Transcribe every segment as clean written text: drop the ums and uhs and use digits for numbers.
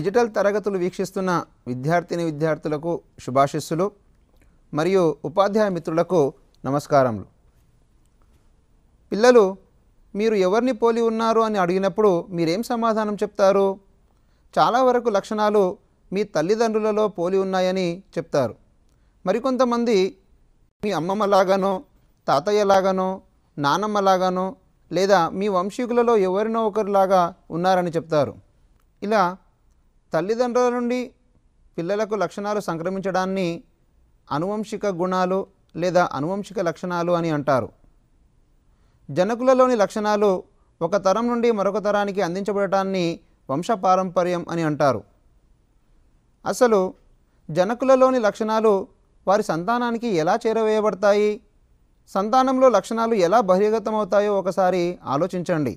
Digital తరగతులు వీక్షిస్తున్న విద్యార్థులకు శుభాశిస్సులు మరియు ఉపాధ్యాయ మిత్రులకు నమస్కారములు. పిల్లలు, మీరు ఎవరిని పోలి ఉన్నారు అని అడిగినప్పుడు మీరేం సమాధానం చెప్తారు? చాలా వరకు లక్షణాలు మీ తల్లిదండ్రులలో పోలి ఉన్నాయని చెప్తారు. మరికొంతమంది మీ అమ్మమ్మలాగానో, తాతయ్యలాగానో, నానమ్మలాగానో లేదా మీ వంశీకులలో ఎవరినో ఒకరిలాగా ఉన్నారని చెప్తారు. ఇలా తల్లిదండ్రుల నుండి పిల్లలకు లక్షణాలు సంక్రమించడాన్ని అనువంశిక గుణాలు లేదా అనువంశిక లక్షణాలు అని అంటారు. జనకులలోని లక్షణాలు ఒక తరం నుండి మరొక తరానికి అందించబడటాన్ని వంశపారంపర్యం అని అంటారు. అసలు జనకులలోని లక్షణాలు వారి సంతానానికి ఎలా చేరవేయబడతాయి? సంతానంలో లక్షణాలు ఎలా బహిర్గతమవుతాయో ఒకసారి ఆలోచించండి.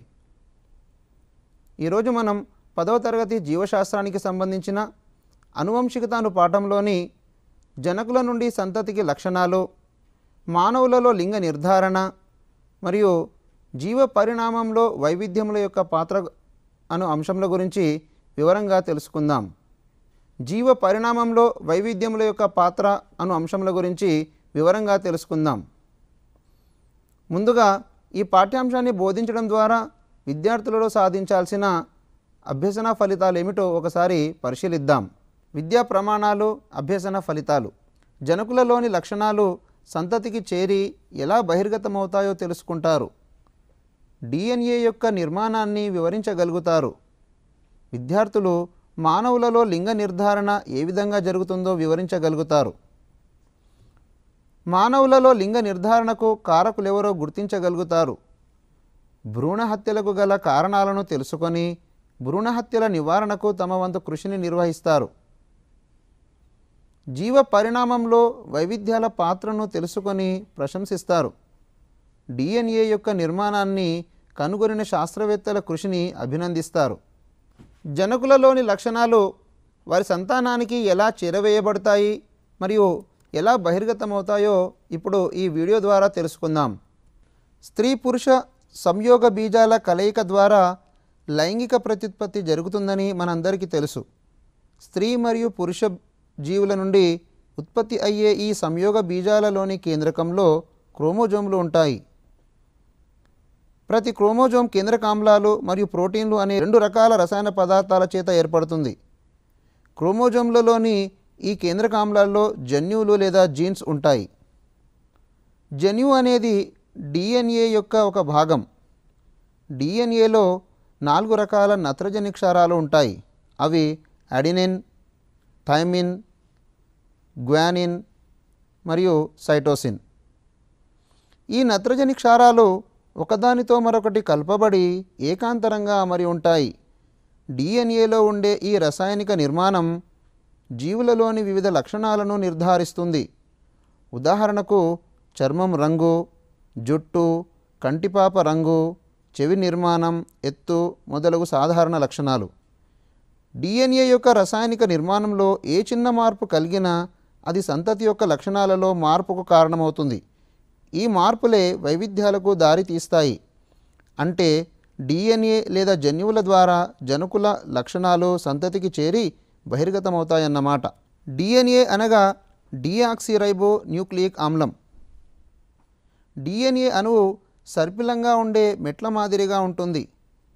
ఈరోజు మనం 10వ తరగతి జీవశాస్త్రానికి సంబంధించిన అనువంశికత అను పాఠంలోని జనకుల నుండి సంతతికి లక్షణాలు, మానవులలో లింగ నిర్ధారణ మరియు జీవ పరిణామంలో వైవిధ్యముల యొక్క పాత్ర అను అంశముల గురించి వివరంగా తెలుసుకుందాం. జీవ పరిణామంలో వైవిధ్యముల యొక్క పాత్ర అను అంశముల గురించి వివరంగా తెలుసుకుందాం. ముందుగా ఈ పాఠ్యాంశాన్ని బోధించడం ద్వారా విద్యార్థులలో సాధించాల్సిన అభ్యసన ఫలితాలు ఏమిటో ఒకసారి పరిశీలిద్దాం. విద్యా ప్రమాణాలు, అభ్యసన ఫలితాలు. జనకులలోని లక్షణాలు సంతతికి చేరి ఎలా బహిర్గతమవుతాయో తెలుసుకుంటారు. DNA యొక్క నిర్మాణాన్ని వివరించగలుగుతారు. విద్యార్థులు మానవులలో లింగ నిర్ధారణ ఏ విధంగా జరుగుతుందో వివరించగలుగుతారు. మానవులలో లింగ నిర్ధారణకు కారకులెవరో గుర్తించగలుగుతారు. భ్రూణ హత్యలకు గల కారణాలను తెలుసుకొని భ్రూణ హత్యల నివారణకు తమ వంతు కృషిని నిర్వహిస్తారు. జీవ పరిణామంలో వైవిధ్యాల పాత్రను తెలుసుకొని ప్రశంసిస్తారు. DNA యొక్క నిర్మాణాన్ని కనుగొనిన శాస్త్రవేత్తల కృషిని అభినందిస్తారు. జనకులలోని లక్షణాలు వారి సంతానానికి ఎలా చేరవేయబడతాయి మరియు ఎలా బహిర్గతమవుతాయో ఇప్పుడు ఈ వీడియో ద్వారా తెలుసుకుందాం. స్త్రీ పురుష సంయోగ బీజాల కలయిక ద్వారా లైంగిక ప్రత్యుత్పత్తి జరుగుతుందని మనందరికీ తెలుసు. స్త్రీ మరియు పురుష జీవుల నుండి ఉత్పత్తి అయ్యే ఈ సంయోగ బీజాలలోని కేంద్రకంలో క్రోమోజోమ్లు ఉంటాయి. ప్రతి క్రోమోజోమ్ కేంద్రకామ్లాలు మరియు ప్రోటీన్లు అనే 2 రకాల రసాయన పదార్థాల చేత ఏర్పడుతుంది. క్రోమోజోమ్లలోని ఈ కేంద్రకామ్లాల్లో జన్యువులు లేదా జీన్స్ ఉంటాయి. జన్యువు అనేది DNA యొక్క ఒక భాగం. DNAలో 4 రకాల నత్రజని క్షారాలు ఉంటాయి. అవి అడినిన్, థైమిన్, గ్వానిన్ మరియు సైటోసిన్. ఈ నత్రజని క్షారాలు ఒకదానితో మరొకటి కలపబడి ఏకాంతరంగా అమరి ఉంటాయి. DNAలో ఉండే ఈ రసాయనిక నిర్మాణం జీవులలోని వివిధ లక్షణాలను నిర్ధారిస్తుంది. ఉదాహరణకు చర్మం రంగు, జుట్టు, కంటిపాప రంగు, చెవి నిర్మాణం, ఎత్తు మొదలగు సాధారణ లక్షణాలు. DNA యొక్క రసాయనిక నిర్మాణంలో ఏ చిన్న మార్పు కలిగినా అది సంతతి యొక్క లక్షణాలలో మార్పుకు కారణమవుతుంది. ఈ మార్పులే వైవిధ్యాలకు దారి తీస్తాయి. అంటే DNA లేదా జన్యువుల ద్వారా జనకుల లక్షణాలు సంతతికి చేరి బహిర్గతమవుతాయన్నమాట. DNA అనగా డియాక్సిరైబో న్యూక్లియిక్ ఆమ్లం. DNA అణువు సర్పిలంగా ఉండే మెట్ల మాదిరిగా ఉంటుంది.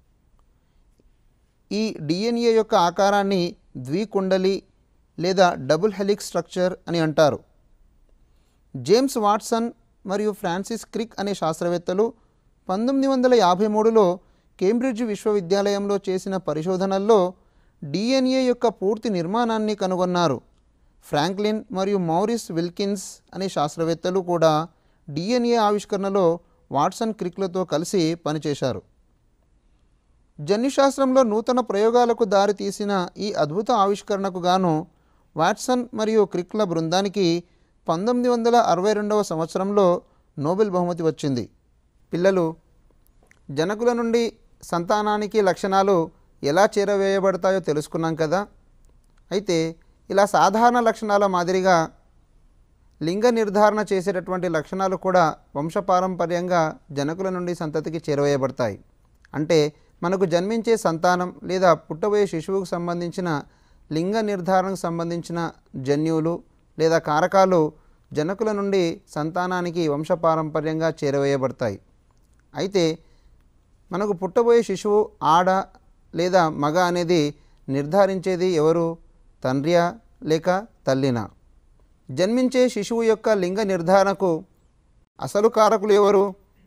ఈ DNA యొక్క ఆకారాన్ని ద్వికుండలి లేదా డబుల్ హెలిక్స్ స్ట్రక్చర్ అని అంటారు. జేమ్స్ వాట్సన్ మరియు ఫ్రాన్సిస్ క్రిక్ అనే శాస్త్రవేత్తలు 1953లో కేంబ్రిడ్జ్ విశ్వవిద్యాలయంలో చేసిన పరిశోధనల్లో DNA యొక్క పూర్తి నిర్మాణాన్ని కనుగొన్నారు. ఫ్రాంక్లిన్ మరియు మౌరిస్ విల్కిన్స్ అనే శాస్త్రవేత్తలు కూడా DNA ఆవిష్కరణలో వాట్సన్ క్రిక్లతో కలిసి పనిచేశారు. జన్యుశాస్త్రంలో నూతన ప్రయోగాలకు దారితీసిన ఈ అద్భుత ఆవిష్కరణకు గాను వాట్సన్ మరియు క్రిక్ల బృందానికి 1962వ సంవత్సరంలో నోబెల్ బహుమతి వచ్చింది. పిల్లలు, జనకుల నుండి సంతానానికి లక్షణాలు ఎలా చేరవేయబడతాయో తెలుసుకున్నాం కదా. అయితే ఇలా సాధారణ లక్షణాల మాదిరిగా లింగ నిర్ధారణ చేసేటటువంటి లక్షణాలు కూడా వంశపారంపర్యంగా జనకుల నుండి సంతతికి చేరవేయబడతాయి. అంటే మనకు జన్మించే సంతానం లేదా పుట్టబోయే శిశువుకు సంబంధించిన లింగ నిర్ధారణకు సంబంధించిన జన్యువులు లేదా కారకాలు జనకుల నుండి సంతానానికి వంశపారంపర్యంగా చేరవేయబడతాయి. అయితే మనకు పుట్టబోయే శిశువు ఆడ లేదా మగ అనేది నిర్ధారించేది ఎవరు? తండ్రియా లేక తల్లినా? జన్మించే శిశువు యొక్క లింగ నిర్ధారణకు అసలు కారకులు ఎవరు?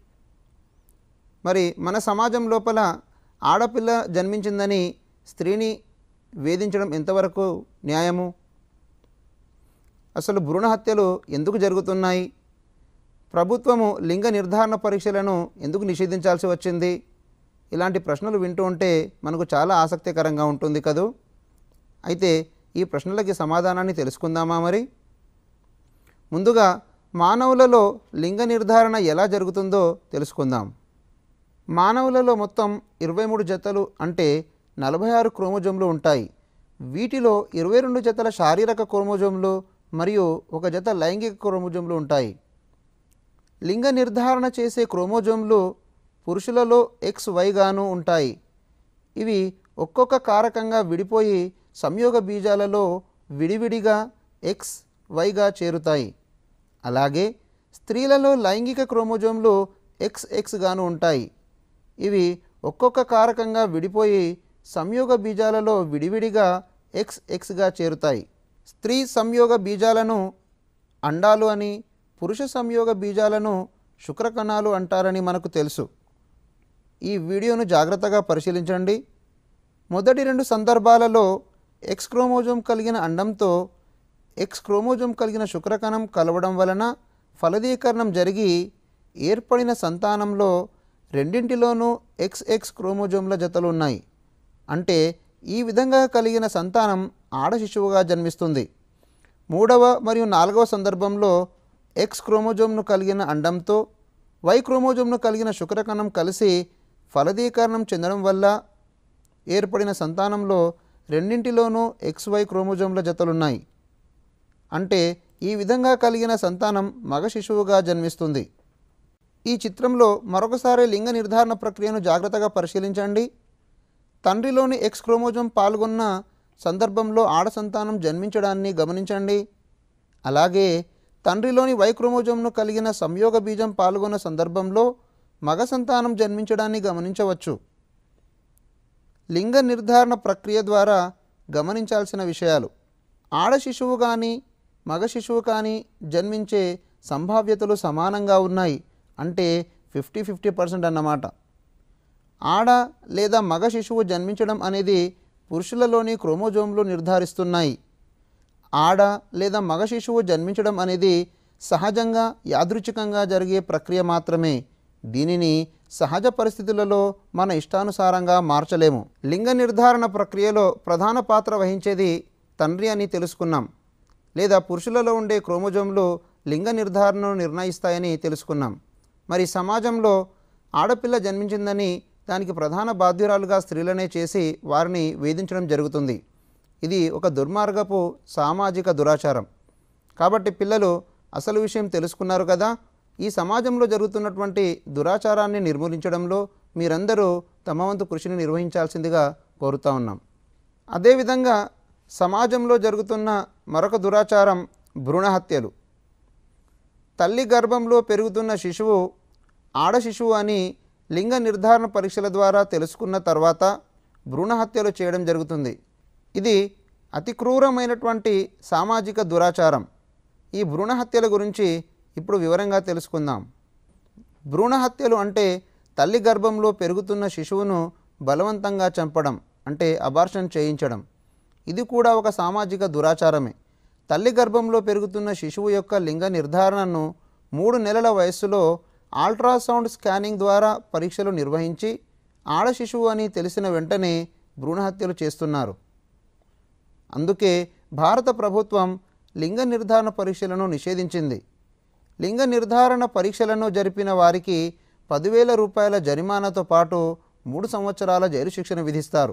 మరి మన సమాజం లోపల ఆడపిల్ల జన్మించిందని స్త్రీని వేధించడం ఎంతవరకు న్యాయము? అసలు భ్రూణ హత్యలు ఎందుకు జరుగుతున్నాయి? ప్రభుత్వము లింగ నిర్ధారణ పరీక్షలను ఎందుకు నిషేధించాల్సి వచ్చింది? ఇలాంటి ప్రశ్నలు వింటూ ఉంటే మనకు చాలా ఆసక్తికరంగా ఉంటుంది కదూ. అయితే ఈ ప్రశ్నలకి సమాధానాన్ని తెలుసుకుందామా? మరి ముందుగా మానవులలో లింగ నిర్ధారణ ఎలా జరుగుతుందో తెలుసుకుందాం. మానవులలో మొత్తం 23 జతలు అంటే 46 క్రోమోజోమ్లు ఉంటాయి. వీటిలో 22 జతల శారీరక క్రోమోజోమ్లు మరియు 1 జత లైంగిక క్రోమోజోమ్లు ఉంటాయి. లింగ నిర్ధారణ చేసే క్రోమోజోమ్లు పురుషులలో XYగాను ఉంటాయి. ఇవి ఒక్కొక్క కారకంగా విడిపోయి సంయోగ బీజాలలో విడివిడిగా XYగా చేరుతాయి. అలాగే స్త్రీలలో లైంగిక క్రోమోజోమ్లు XXగాను ఉంటాయి. ఇవి ఒక్కొక్క కారకంగా విడిపోయి సంయోగ బీజాలలో విడివిడిగా XXగా చేరుతాయి. స్త్రీ సంయోగ బీజాలను అండాలు అని, పురుష సంయోగ బీజాలను శుక్రకణాలు అంటారని మనకు తెలుసు. ఈ వీడియోను జాగ్రత్తగా పరిశీలించండి. మొదటి 2 సందర్భాలలో X క్రోమోజోమ్ కలిగిన అండంతో X క్రోమోజోమ్ కలిగిన శుక్రకణం కలవడం వలన ఫలదీకరణం జరిగి ఏర్పడిన సంతానంలో రెండింటిలోనూ XX క్రోమోజోమ్ల జతలు ఉన్నాయి. అంటే ఈ విధంగా కలిగిన సంతానం ఆడ శిశువుగా జన్మిస్తుంది. 3వ మరియు 4వ సందర్భంలో X క్రోమోజోమ్ను కలిగిన అండంతో Y క్రోమోజోమ్ను కలిగిన శుక్రకణం కలిసి ఫలదీకరణం చెందడం వల్ల ఏర్పడిన సంతానంలో రెండింటిలోనూ XY క్రోమోజోమ్ల జతలున్నాయి. అంటే ఈ విధంగా కలిగిన సంతానం మగ శిశువుగా జన్మిస్తుంది. ఈ చిత్రంలో మరొకసారి లింగ నిర్ధారణ ప్రక్రియను జాగ్రత్తగా పరిశీలించండి. తండ్రిలోని X క్రోమోజోమ్ పాల్గొన్న సందర్భంలో ఆడ సంతానం జన్మించడాన్ని గమనించండి. అలాగే తండ్రిలోని Y క్రోమోజోమ్ను కలిగిన సంయోగ బీజం పాల్గొన్న సందర్భంలో మగ సంతానం జన్మించడాన్ని గమనించవచ్చు. లింగ నిర్ధారణ ప్రక్రియ ద్వారా గమనించాల్సిన విషయాలు: ఆడ శిశువు కానీ మగ శిశువు కానీ జన్మించే సంభావ్యతలు సమానంగా ఉన్నాయి. అంటే 50-50% అన్నమాట. ఆడ లేదా మగ శిశువు జన్మించడం అనేది పురుషులలోని క్రోమోజోమ్లు నిర్ధారిస్తున్నాయి. ఆడ లేదా మగ శిశువు జన్మించడం అనేది సహజంగా యాదృచ్ఛికంగా జరిగే ప్రక్రియ మాత్రమే. దీనిని సహజ పరిస్థితులలో మన ఇష్టానుసారంగా మార్చలేము. లింగ నిర్ధారణ ప్రక్రియలో ప్రధాన పాత్ర వహించేది తండ్రి అని తెలుసుకున్నాం. లేదా పురుషులలో ఉండే క్రోమోజోమ్లు లింగ నిర్ధారణను నిర్ణయిస్తాయని తెలుసుకున్నాం. మరి సమాజంలో ఆడపిల్ల జన్మించిందని దానికి ప్రధాన బాధ్యురాలుగా స్త్రీలనే చేసి వారిని వేధించడం జరుగుతుంది. ఇది ఒక దుర్మార్గపు సామాజిక దురాచారం. కాబట్టి పిల్లలు అసలు విషయం తెలుసుకున్నారు కదా. ఈ సమాజంలో జరుగుతున్నటువంటి దురాచారాన్ని నిర్మూలించడంలో మీరందరూ తమ వంతు కృషిని నిర్వహించాల్సిందిగా కోరుతా ఉన్నాం. అదేవిధంగా సమాజంలో జరుగుతున్న మరొక దురాచారం భ్రూణ హత్యలు. తల్లి గర్భంలో పెరుగుతున్న శిశువు ఆడ శిశువు అని లింగ నిర్ధారణ పరీక్షల ద్వారా తెలుసుకున్న తర్వాత భ్రూణ హత్యలు చేయడం జరుగుతుంది. ఇది అతి క్రూరమైనటువంటి సామాజిక దురాచారం. ఈ భ్రూణ హత్యల గురించి ఇప్పుడు వివరంగా తెలుసుకుందాం. భ్రూణ హత్యలు అంటే తల్లి గర్భంలో పెరుగుతున్న శిశువును బలవంతంగా చంపడం, అంటే అబార్షన్ చేయించడం. ఇది కూడా ఒక సామాజిక దురాచారమే. తల్లి గర్భంలో పెరుగుతున్న శిశువు యొక్క లింగ నిర్ధారణను 3 నెలల వయస్సులో అల్ట్రాసౌండ్ స్కానింగ్ ద్వారా పరీక్షలు నిర్వహించి ఆడ శిశువు అని తెలిసిన వెంటనే భ్రూణ హత్యలు చేస్తున్నారు. అందుకే భారత ప్రభుత్వం లింగ నిర్ధారణ పరీక్షలను నిషేధించింది. లింగ నిర్ధారణ పరీక్షలను జరిపిన వారికి 10,000 రూపాయల జరిమానాతో పాటు 3 సంవత్సరాల జైలు శిక్షను విధిస్తారు.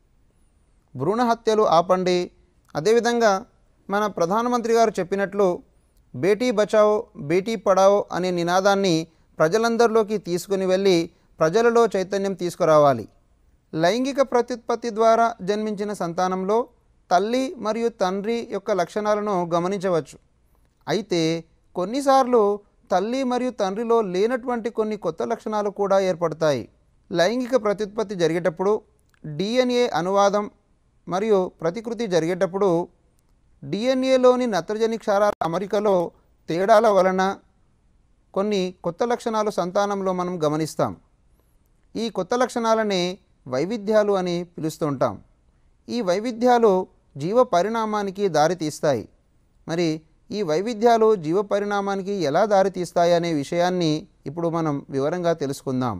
భ్రూణ హత్యలు ఆపండి. అదేవిధంగా మన ప్రధానమంత్రి గారు చెప్పినట్లు బేటీ బచావో బేటీ పడావో అనే నినాదాన్ని ప్రజలందరిలోకి తీసుకుని వెళ్ళి ప్రజలలో చైతన్యం తీసుకురావాలి. లైంగిక ప్రత్యుత్పత్తి ద్వారా జన్మించిన సంతానంలో తల్లి మరియు తండ్రి యొక్క లక్షణాలను గమనించవచ్చు. అయితే కొన్నిసార్లు తల్లి మరియు తండ్రిలో లేనటువంటి కొన్ని కొత్త లక్షణాలు కూడా ఏర్పడతాయి. లైంగిక ప్రత్యుత్పత్తి జరిగేటప్పుడు DNA అనువాదం మరియు ప్రతికృతి జరిగేటప్పుడు DNAలోని నత్రజని క్షారాల అమరికలో తేడాల వలన కొన్ని కొత్త లక్షణాలు సంతానంలో మనం గమనిస్తాం. ఈ కొత్త లక్షణాలనే వైవిధ్యాలు అని పిలుస్తుంటాం. ఈ వైవిధ్యాలు జీవ పరిణామానికి దారితీస్తాయి. మరి ఈ వైవిధ్యాలు జీవ పరిణామానికి ఎలా దారితీస్తాయి అనే విషయాన్ని ఇప్పుడు మనం వివరంగా తెలుసుకుందాం.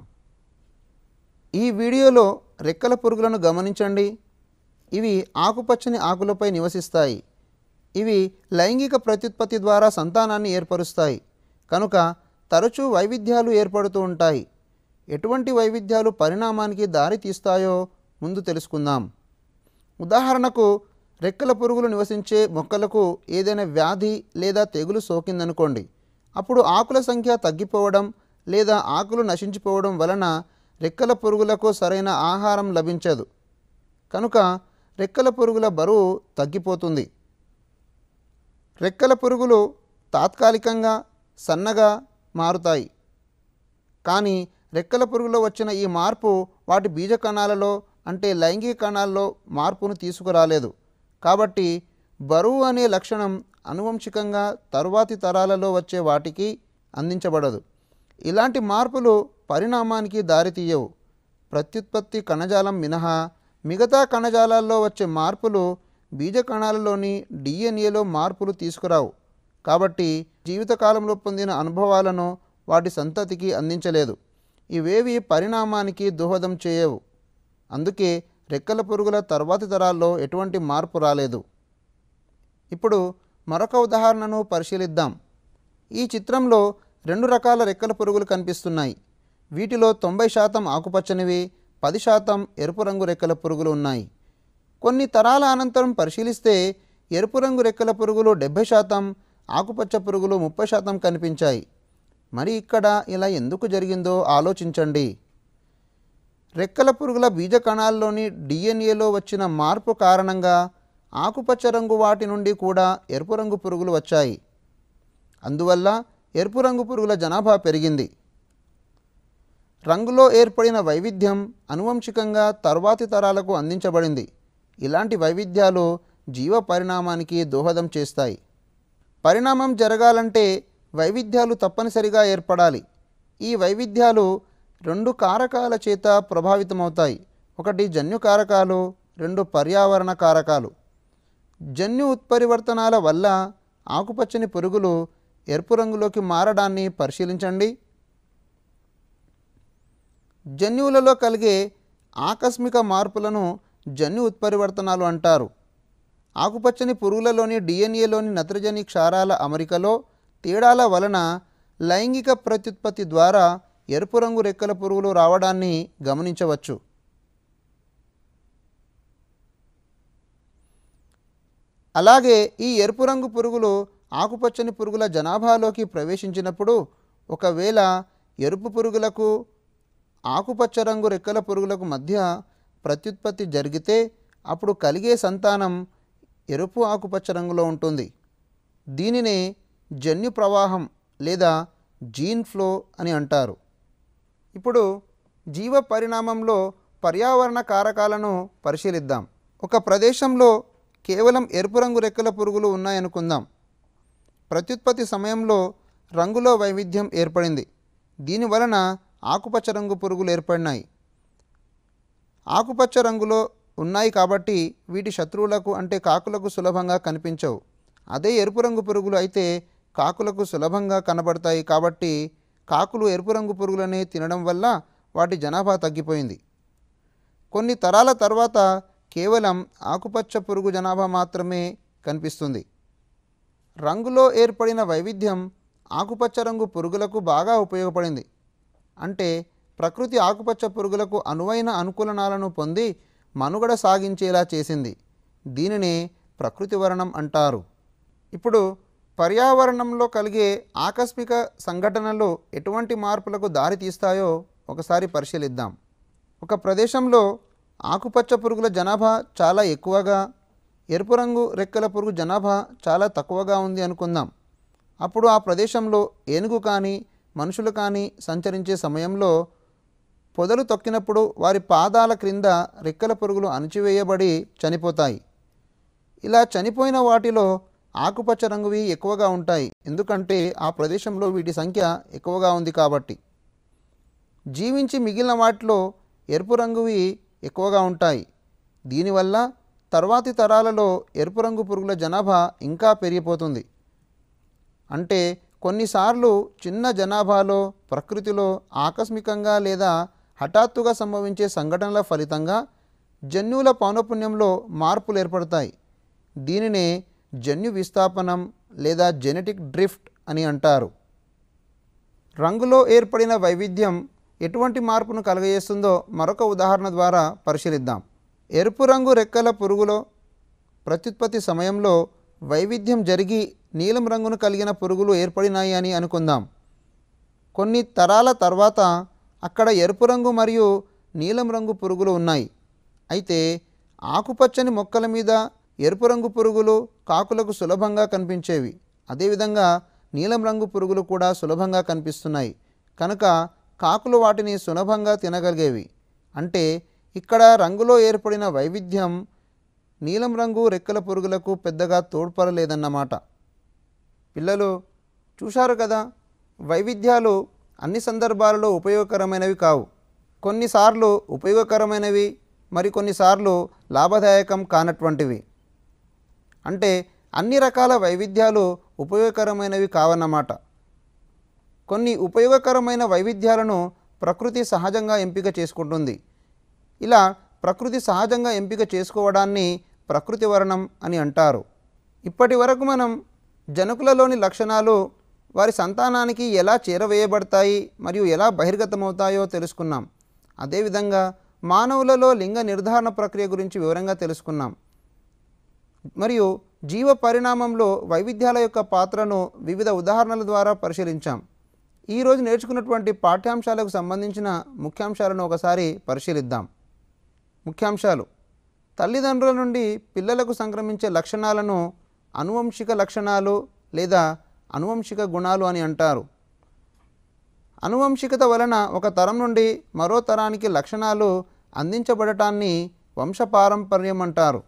ఈ వీడియోలో రెక్కల పురుగులను గమనించండి. ఇవి ఆకుపచ్చని ఆకులపై నివసిస్తాయి. ఇవి లైంగిక ప్రత్యుత్పత్తి ద్వారా సంతానాన్ని ఏర్పరుస్తాయి. కనుక తరచూ వైవిధ్యాలు ఏర్పడుతూ ఉంటాయి. ఎటువంటి వైవిధ్యాలు పరిణామానికి దారి తీస్తాయో ముందు తెలుసుకుందాం. ఉదాహరణకు రెక్కల పురుగులు నివసించే మొక్కలకు ఏదైనా వ్యాధి లేదా తెగులు సోకిందనుకోండి. అప్పుడు ఆకుల సంఖ్య తగ్గిపోవడం లేదా ఆకులు నశించిపోవడం వలన రెక్కల పురుగులకు సరైన ఆహారం లభించదు. కనుక రెక్కల పురుగుల బరువు తగ్గిపోతుంది. రెక్కల పురుగులు తాత్కాలికంగా సన్నగా మారుతాయి. కానీ రెక్కల పురుగులో వచ్చిన ఈ మార్పు వాటి బీజ కణాలలో అంటే లైంగిక కణాల్లో మార్పును తీసుకురాలేదు. కాబట్టి బరువు అనే లక్షణం అనువంశికంగా తరువాతి తరాలలో వచ్చే వాటికి అందించబడదు. ఇలాంటి మార్పులు పరిణామానికి దారితీయవు. ప్రత్యుత్పత్తి కణజాలం మినహా మిగతా కణజాలాల్లో వచ్చే మార్పులు బీజ కణాలలోని DNAలో మార్పులు తీసుకురావు. కాబట్టి జీవితకాలంలో పొందిన అనుభవాలను వాటి సంతతికి అందించలేదు. ఇవేవి పరిణామానికి దోహదం చేయవు. అందుకే రెక్కల పురుగుల తర్వాతి తరాల్లో ఎటువంటి మార్పు రాలేదు. ఇప్పుడు మరొక ఉదాహరణను పరిశీలిద్దాం. ఈ చిత్రంలో 2 రకాల రెక్కల పురుగులు కనిపిస్తున్నాయి. వీటిలో 90% ఆకుపచ్చనివి, 10% ఎరుపు రంగు రెక్కల పురుగులు ఉన్నాయి. కొన్ని తరాల అనంతరం పరిశీలిస్తే ఎరుపు రంగు రెక్కల పురుగులు 70%, ఆకుపచ్చ పురుగులు 30% కనిపించాయి. మరి ఇక్కడ ఇలా ఎందుకు జరిగిందో ఆలోచించండి. రెక్కల పురుగుల బీజ కణాల్లోని DNAలో వచ్చిన మార్పు కారణంగా ఆకుపచ్చ రంగు వాటి నుండి కూడా ఎరుపు రంగు పురుగులు వచ్చాయి. అందువల్ల ఎరుపు రంగు పురుగుల జనాభా పెరిగింది. రంగులో ఏర్పడిన వైవిధ్యం అనువంశికంగా తర్వాతి తరాలకు అందించబడింది. ఇలాంటి వైవిధ్యాలు జీవ పరిణామానికి దోహదం చేస్తాయి. పరిణామం జరగాలంటే వైవిధ్యాలు తప్పనిసరిగా ఏర్పడాలి. ఈ వైవిధ్యాలు 2 కారకాల చేత ప్రభావితమవుతాయి. ఒకటి జన్యు కారకాలు, 2 పర్యావరణ కారకాలు. జన్యు ఉత్పరివర్తనాల వల్ల ఆకుపచ్చని పురుగులు ఎరుపు రంగులోకి మారడాన్ని పరిశీలించండి. జన్యువులలో కలిగే ఆకస్మిక మార్పులను జన్యు ఉత్పరివర్తనాలు అంటారు. ఆకుపచ్చని పురుగులలోని DNAలోని నత్రజని క్షారాల అమరికలో తేడాల వలన లైంగిక ప్రత్యుత్పత్తి ద్వారా ఎరుపు రంగు రెక్కల పురుగులు రావడాన్ని గమనించవచ్చు. అలాగే ఈ ఎరుపు రంగు పురుగులు ఆకుపచ్చని పురుగుల జనాభాలోకి ప్రవేశించినప్పుడు ఒకవేళ ఎరుపు పురుగులకు ఆకుపచ్చ రంగు రెక్కల పురుగులకు మధ్య ప్రత్యుత్పత్తి జరిగితే అప్పుడు కలిగే సంతానం ఎరుపు ఆకుపచ్చ రంగులో ఉంటుంది. దీనినే జన్యు ప్రవాహం లేదా జీన్ ఫ్లో అని అంటారు. ఇప్పుడు జీవ పరిణామంలో పర్యావరణ కారకాలను పరిశీలిద్దాం. ఒక ప్రదేశంలో కేవలం ఎరుపు రంగు రెక్కల పురుగులు ఉన్నాయనుకుందాం. ప్రత్యుత్పత్తి సమయంలో రంగులో వైవిధ్యం ఏర్పడింది. దీనివలన ఆకుపచ్చ రంగు పురుగులు ఏర్పడినాయి. ఆకుపచ్చ రంగులో ఉన్నాయి కాబట్టి వీటి శత్రువులకు అంటే కాకులకు సులభంగా కనిపించవు. అదే ఎరుపు రంగు పురుగులు అయితే కాకులకు సులభంగా కనబడతాయి. కాబట్టి కాకులు ఎరుపు రంగు పురుగులనే తినడం వల్ల వాటి జనాభా తగ్గిపోయింది. కొన్ని తరాల తర్వాత కేవలం ఆకుపచ్చ పురుగు జనాభా మాత్రమే కనిపిస్తుంది. రంగులో ఏర్పడిన వైవిధ్యం ఆకుపచ్చ రంగు పురుగులకు బాగా ఉపయోగపడింది. అంటే ప్రకృతి ఆకుపచ్చ పురుగులకు అనువైన అనుకూలనాలను పొంది మనుగడ సాగించేలా చేసింది. దీనినే ప్రకృతి వరణం అంటారు. ఇప్పుడు పర్యావరణంలో కలిగే ఆకస్మిక సంఘటనలు ఎటువంటి మార్పులకు దారితీస్తాయో ఒకసారి పరిశీలిద్దాం. ఒక ప్రదేశంలో ఆకుపచ్చ పురుగుల జనాభా చాలా ఎక్కువగా, ఎరుపు రంగు రెక్కల పురుగు జనాభా చాలా తక్కువగా ఉంది అనుకుందాం. అప్పుడు ఆ ప్రదేశంలో ఏనుగు కానీ మనుషులు కానీ సంచరించే సమయంలో పొదలు తొక్కినప్పుడు వారి పాదాల క్రింద రెక్కల పురుగులు అణచివేయబడి చనిపోతాయి. ఇలా చనిపోయిన వాటిలో ఆకుపచ్చ రంగువి ఎక్కువగా ఉంటాయి, ఎందుకంటే ఆ ప్రదేశంలో వీటి సంఖ్య ఎక్కువగా ఉంది కాబట్టి. జీవించి మిగిలిన వాటిలో ఎరుపు రంగువి ఎక్కువగా ఉంటాయి. దీనివల్ల తర్వాతి తరాలలో ఎరుపు రంగు పురుగుల జనాభా ఇంకా పెరిగిపోతుంది. అంటే కొన్నిసార్లు చిన్న జనాభాలో ప్రకృతిలో ఆకస్మికంగా లేదా హఠాత్తుగా సంభవించే సంఘటనల ఫలితంగా జన్యువుల పౌనఃపున్యంలో మార్పులు ఏర్పడతాయి. దీనినే జన్యు విస్థాపనం లేదా జెనెటిక్ డ్రిఫ్ట్ అని అంటారు. రంగులో ఏర్పడిన వైవిధ్యం ఎటువంటి మార్పును కలుగజేస్తుందో మరొక ఉదాహరణ ద్వారా పరిశీలిద్దాం. ఎరుపు రంగు రెక్కల పురుగులో ప్రత్యుత్పత్తి సమయంలో వైవిధ్యం జరిగి నీలం రంగును కలిగిన పురుగులు ఏర్పడినాయి అని అనుకుందాం. కొన్ని తరాల తర్వాత అక్కడ ఎరుపు రంగు మరియు నీలం రంగు పురుగులు ఉన్నాయి. అయితే ఆకుపచ్చని మొక్కల మీద ఎరుపు రంగు పురుగులు కాకులకు సులభంగా కనిపించేవి. అదేవిధంగా నీలం రంగు పురుగులు కూడా సులభంగా కనిపిస్తున్నాయి కనుక కాకులు వాటిని సులభంగా తినగలిగేవి. అంటే ఇక్కడ రంగులో ఏర్పడిన వైవిధ్యం నీలం రంగు రెక్కల పురుగులకు పెద్దగా తోడ్పడలేదన్నమాట. పిల్లలు చూశారు కదా, వైవిధ్యాలు అన్ని సందర్భాలలో ఉపయోగకరమైనవి కావు. కొన్నిసార్లు ఉపయోగకరమైనవి, మరికొన్నిసార్లు లాభదాయకం కానటువంటివి. అంటే అన్ని రకాల వైవిధ్యాలు ఉపయోగకరమైనవి కావన్నమాట. కొన్ని ఉపయోగకరమైన వైవిధ్యాలను ప్రకృతి సహజంగా ఎంపిక చేసుకుంటుంది. ఇలా ప్రకృతి సహజంగా ఎంపిక చేసుకోవడాన్ని ప్రకృతి వర్ణం అని అంటారు. ఇప్పటి వరకు మనం జనకులలోని లక్షణాలు వారి సంతానానికి ఎలా చేరవేయబడతాయి మరియు ఎలా బహిర్గతమవుతాయో తెలుసుకున్నాం. అదేవిధంగా మానవులలో లింగ నిర్ధారణ ప్రక్రియ గురించి వివరంగా తెలుసుకున్నాం. మరియు జీవ పరిణామంలో వైవిధ్యాల యొక్క పాత్రను వివిధ ఉదాహరణల ద్వారా పరిశీలించాం. ఈరోజు నేర్చుకున్నటువంటి పాఠ్యాంశాలకు సంబంధించిన ముఖ్యాంశాలను ఒకసారి పరిశీలిద్దాం. ముఖ్యాంశాలు: తల్లిదండ్రుల నుండి పిల్లలకు సంక్రమించే లక్షణాలను అనువంశిక లక్షణాలు లేదా అనువంశిక గుణాలు అని అంటారు. అనువంశికత వలన ఒక తరం నుండి మరో తరానికి లక్షణాలు అందించబడటాన్ని వంశపారంపర్యం అంటారు.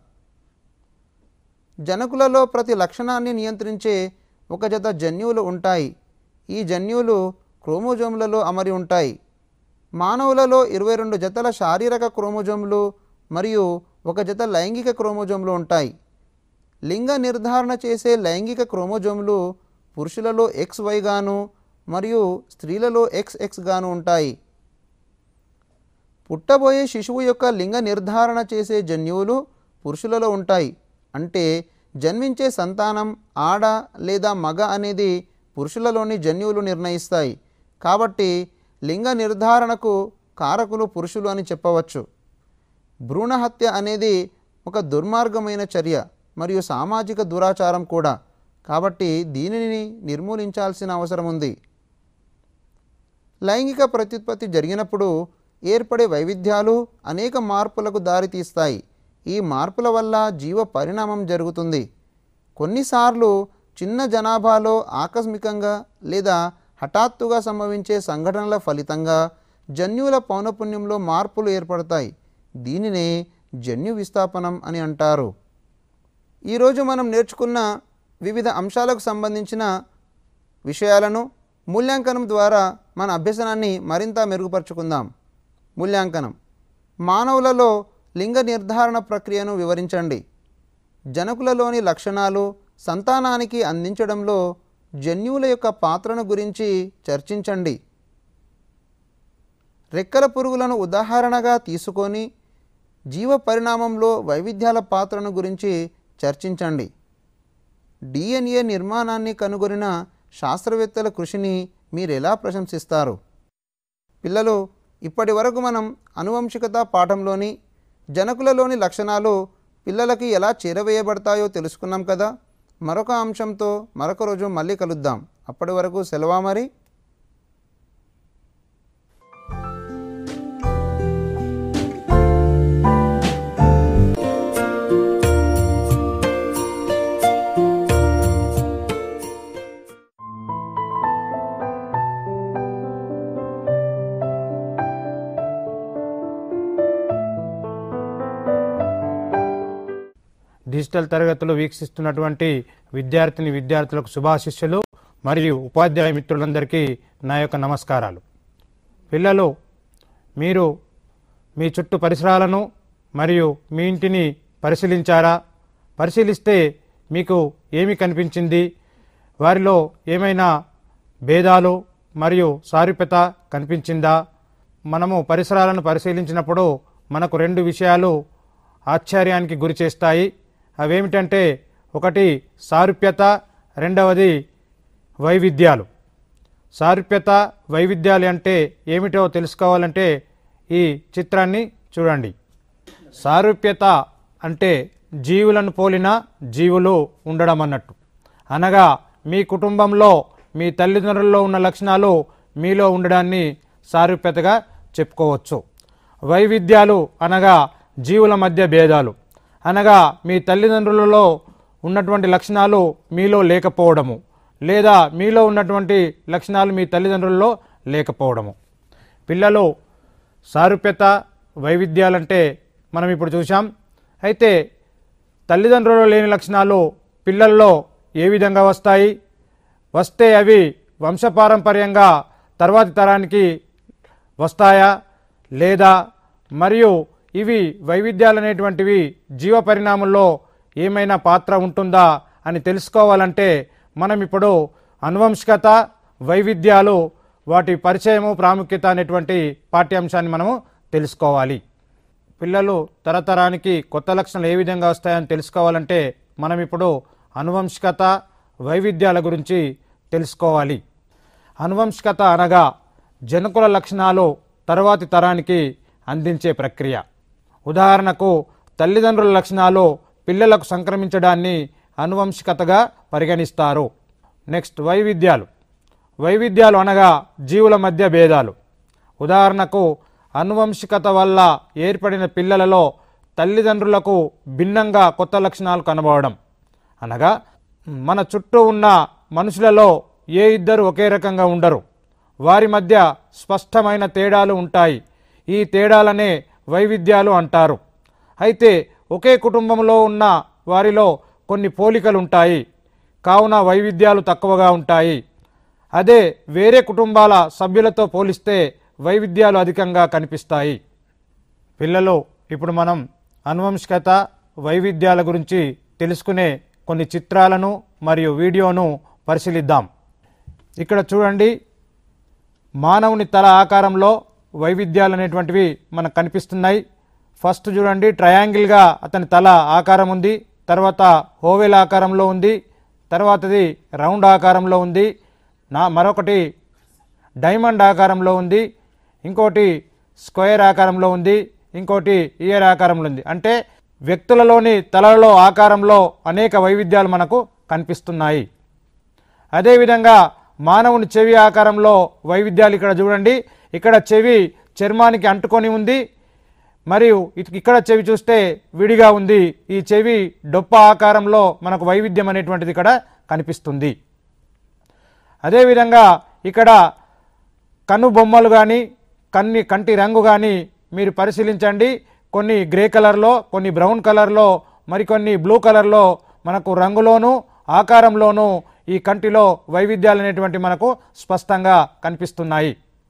జనకులలో ప్రతి లక్షణాన్ని నియంత్రించే ఒక జత జన్యువులు ఉంటాయి. ఈ జన్యువులు క్రోమోజోములలో అమరి ఉంటాయి. మానవులలో 22 జతల శారీరక క్రోమోజోములు మరియు ఒక జత లైంగిక క్రోమోజోములు ఉంటాయి. లింగ నిర్ధారణ చేసే లైంగిక క్రోమోజోములు పురుషులలో XY గాను మరియు స్త్రీలలో XX గాను ఉంటాయి. పుట్టబోయే శిశువు యొక్క లింగ నిర్ధారణ చేసే జన్యువులు పురుషులలో ఉంటాయి. అంటే జన్మించే సంతానం ఆడ లేదా మగ అనేది పురుషులలోని జన్యువులు నిర్ణయిస్తాయి. కాబట్టి లింగ నిర్ధారణకు కారకులు పురుషులు అని చెప్పవచ్చు. భ్రూణహత్య అనేది ఒక దుర్మార్గమైన చర్య మరియు సామాజిక దురాచారం కూడా. కాబట్టి దీనిని నిర్మూలించాల్సిన అవసరం ఉంది. లైంగిక ప్రత్యుత్పత్తి జరిగినప్పుడు ఏర్పడే వైవిధ్యాలు అనేక మార్పులకు దారితీస్తాయి. ఈ మార్పుల వల్ల జీవ పరిణామం జరుగుతుంది. కొన్నిసార్లు చిన్న జనాభాలో ఆకస్మికంగా లేదా హఠాత్తుగా సంభవించే సంఘటనల ఫలితంగా జన్యువుల పౌనఃపున్యంలో మార్పులు ఏర్పడతాయి. దీనినే జన్యు విస్థాపనం అని అంటారు. ఈరోజు మనం నేర్చుకున్న వివిధ అంశాలకు సంబంధించిన విషయాలను మూల్యాంకనం ద్వారా మన అభ్యసనాన్ని మరింత మెరుగుపరుచుకుందాం. మూల్యాంకనం: మానవులలో లింగ నిర్ధారణ ప్రక్రియను వివరించండి. జనకులలోని లక్షణాలు సంతానానికి అందించడంలో జన్యువుల యొక్క పాత్రను గురించి చర్చించండి. రెక్కల పురుగులను ఉదాహరణగా తీసుకొని జీవ పరిణామంలో వైవిధ్యాల పాత్రను గురించి చర్చించండి. DNA నిర్మాణాన్ని కనుగొనిన శాస్త్రవేత్తల కృషిని మీరు ఎలా ప్రశంసిస్తారు? పిల్లలు, ఇప్పటి వరకు మనం అనువంశికత పాఠంలోని జనకులలోని లక్షణాలు పిల్లలకి ఎలా చేరవేయబడతాయో తెలుసుకున్నాం కదా. మరొక అంశంతో మరొక రోజు మళ్ళీ కలుద్దాం. అప్పటి వరకు సెలవా మరి. డిజిటల్ తరగతులు వీక్షిస్తున్నటువంటి విద్యార్థులకు శుభాశిస్సులు మరియు ఉపాధ్యాయ మిత్రులందరికీ నా యొక్క నమస్కారాలు. పిల్లలు, మీరు మీ చుట్టూ పరిసరాలను మరియు మీ ఇంటిని పరిశీలించారా? పరిశీలిస్తే మీకు ఏమి కనిపించింది? వారిలో ఏమైనా భేదాలు మరియు సారూప్యత కనిపించిందా? మనము పరిసరాలను పరిశీలించినప్పుడు మనకు రెండు విషయాలు ఆశ్చర్యానికి గురి చేస్తాయి. అవేమిటంటే, ఒకటి సారూప్యత, రెండవది వైవిధ్యాలు. సారూప్యత, వైవిధ్యాలు అంటే ఏమిటో తెలుసుకోవాలంటే ఈ చిత్రాన్ని చూడండి. సారూప్యత అంటే జీవులను పోలిన జీవులు ఉండడం అన్నట్టు. అనగా మీ కుటుంబంలో మీ తల్లిదండ్రుల్లో ఉన్న లక్షణాలు మీలో ఉండడాన్ని సారూప్యతగా చెప్పుకోవచ్చు. వైవిధ్యాలు అనగా జీవుల మధ్య భేదాలు, అనగా మీ తల్లిదండ్రులలో ఉన్నటువంటి లక్షణాలు మీలో లేకపోవడము, లేదా మీలో ఉన్నటువంటి లక్షణాలు మీ తల్లిదండ్రులలో లేకపోవడము. పిల్లలు, సారూప్యత, వైవిధ్యాలంటే మనం ఇప్పుడు చూసాం. అయితే తల్లిదండ్రులలో లేని లక్షణాలు పిల్లల్లో ఏ విధంగా వస్తాయి? వస్తే అవి వంశపారంపర్యంగా తర్వాతి తరానికి వస్తాయా లేదా? మరియు ఇవి వైవిధ్యాలు అనేటువంటివి జీవ పరిణామంలో ఏమైనా పాత్ర ఉంటుందా అని తెలుసుకోవాలంటే మనం ఇప్పుడు అనువంశికత, వైవిధ్యాలు, వాటి పరిచయము, ప్రాముఖ్యత అనేటువంటి పాఠ్యాంశాన్ని మనము తెలుసుకోవాలి. పిల్లలు, తరతరానికి కొత్త లక్షణాలు ఏ విధంగా వస్తాయని తెలుసుకోవాలంటే మనం ఇప్పుడు అనువంశికత, వైవిధ్యాల గురించి తెలుసుకోవాలి. అనువంశికత అనగా జనకుల లక్షణాలు తర్వాతి తరానికి అందించే ప్రక్రియ. ఉదాహరణకు తల్లిదండ్రుల లక్షణాలు పిల్లలకు సంక్రమించడాన్ని అనువంశికతగా పరిగణిస్తారు. నెక్స్ట్ వైవిధ్యాలు. వైవిధ్యాలు అనగా జీవుల మధ్య భేదాలు. ఉదాహరణకు అనువంశికత వల్ల ఏర్పడిన పిల్లలలో తల్లిదండ్రులకు భిన్నంగా కొత్త లక్షణాలు కనబడడం. అనగా మన చుట్టూ ఉన్న మనుషులలో ఏ ఇద్దరు ఒకే రకంగా ఉండరు, వారి మధ్య స్పష్టమైన తేడాలు ఉంటాయి. ఈ తేడాలనే వైవిధ్యాలు అంటారు. అయితే ఒకే కుటుంబంలో ఉన్న వారిలో కొన్ని పోలికలు ఉంటాయి, కావున వైవిధ్యాలు తక్కువగా ఉంటాయి. అదే వేరే కుటుంబాల సభ్యులతో పోలిస్తే వైవిధ్యాలు అధికంగా కనిపిస్తాయి. పిల్లలు, ఇప్పుడు మనం అనువంశికత, వైవిధ్యాల గురించి తెలుసుకునే కొన్ని చిత్రాలను మరియు వీడియోను పరిశీలిద్దాం. ఇక్కడ చూడండి, మానవుని తల ఆకారంలో వైవిధ్యాలు అనేటువంటివి మనకు కనిపిస్తున్నాయి. ఫస్ట్ చూడండి, ట్రయాంగిల్గా అతని తల ఆకారం ఉంది, తర్వాత ఓవెల్ ఆకారంలో ఉంది, తర్వాతది రౌండ్ ఆకారంలో ఉంది, మరొకటి డైమండ్ ఆకారంలో ఉంది, ఇంకోటి స్క్వేర్ ఆకారంలో ఉంది, ఇంకోటి ఇయర్ ఆకారంలో ఉంది. అంటే వ్యక్తులలోని తలలో ఆకారంలో అనేక వైవిధ్యాలు మనకు కనిపిస్తున్నాయి. అదేవిధంగా మానవుని చెవి ఆకారంలో వైవిధ్యాలు ఇక్కడ చూడండి. ఇక్కడ చెవి చర్మానికి అంటుకొని ఉంది, మరియు ఇక్కడ చెవి చూస్తే విడిగా ఉంది. ఈ చెవి డొప్ప ఆకారంలో మనకు వైవిధ్యం అనేటువంటిది ఇక్కడ కనిపిస్తుంది. అదేవిధంగా ఇక్కడ కన్ను బొమ్మలు కానీ కంటి రంగు కానీ మీరు పరిశీలించండి. కొన్ని గ్రే కలర్లో, కొన్ని బ్రౌన్ కలర్లో, మరికొన్ని బ్లూ కలర్లో మనకు రంగులోను ఆకారంలోనూ ఈ కంటిలో వైవిధ్యాలు అనేటువంటి మనకు స్పష్టంగా కనిపిస్తున్నాయి.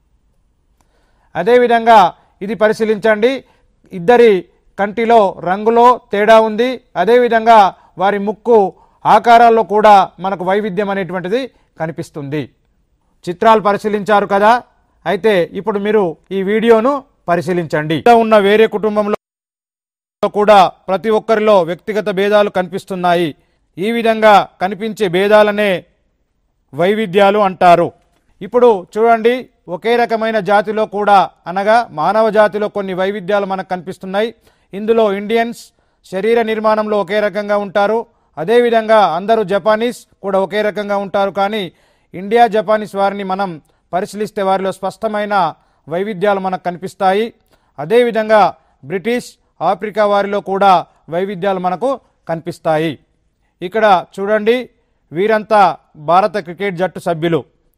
అదేవిధంగా ఇది పరిశీలించండి, ఇద్దరి కంటిలో రంగులో తేడా ఉంది. అదేవిధంగా వారి ముక్కు ఆకారాల్లో కూడా మనకు వైవిధ్యం అనేటువంటిది కనిపిస్తుంది. చిత్రాలు పరిశీలించారు కదా? అయితే ఇప్పుడు మీరు ఈ వీడియోను పరిశీలించండి. ఉన్న వేరే కుటుంబంలో కూడా ప్రతి ఒక్కరిలో వ్యక్తిగత భేదాలు కనిపిస్తున్నాయి. ఈ విధంగా కనిపించే భేదాలనే వైవిధ్యాలు అంటారు. ఇప్పుడు చూడండి, ఒకే రకమైన జాతిలో కూడా అనగా మానవ జాతిలో కొన్ని వైవిధ్యాలు మనకు కనిపిస్తున్నాయి. ఇందులో ఇండియన్స్ శరీర నిర్మాణంలో ఒకే రకంగా ఉంటారు. అదేవిధంగా అందరూ జపానీస్ కూడా ఒకే రకంగా ఉంటారు. కానీ ఇండియా జపానీస్ వారిని మనం పరిశీలిస్తే వారిలో స్పష్టమైన వైవిధ్యాలు మనకు కనిపిస్తాయి. అదేవిధంగా బ్రిటిష్, ఆఫ్రికా వారిలో కూడా వైవిధ్యాలు మనకు కనిపిస్తాయి. ఇక్కడ చూడండి, వీరంతా భారత క్రికెట్ జట్టు సభ్యులు,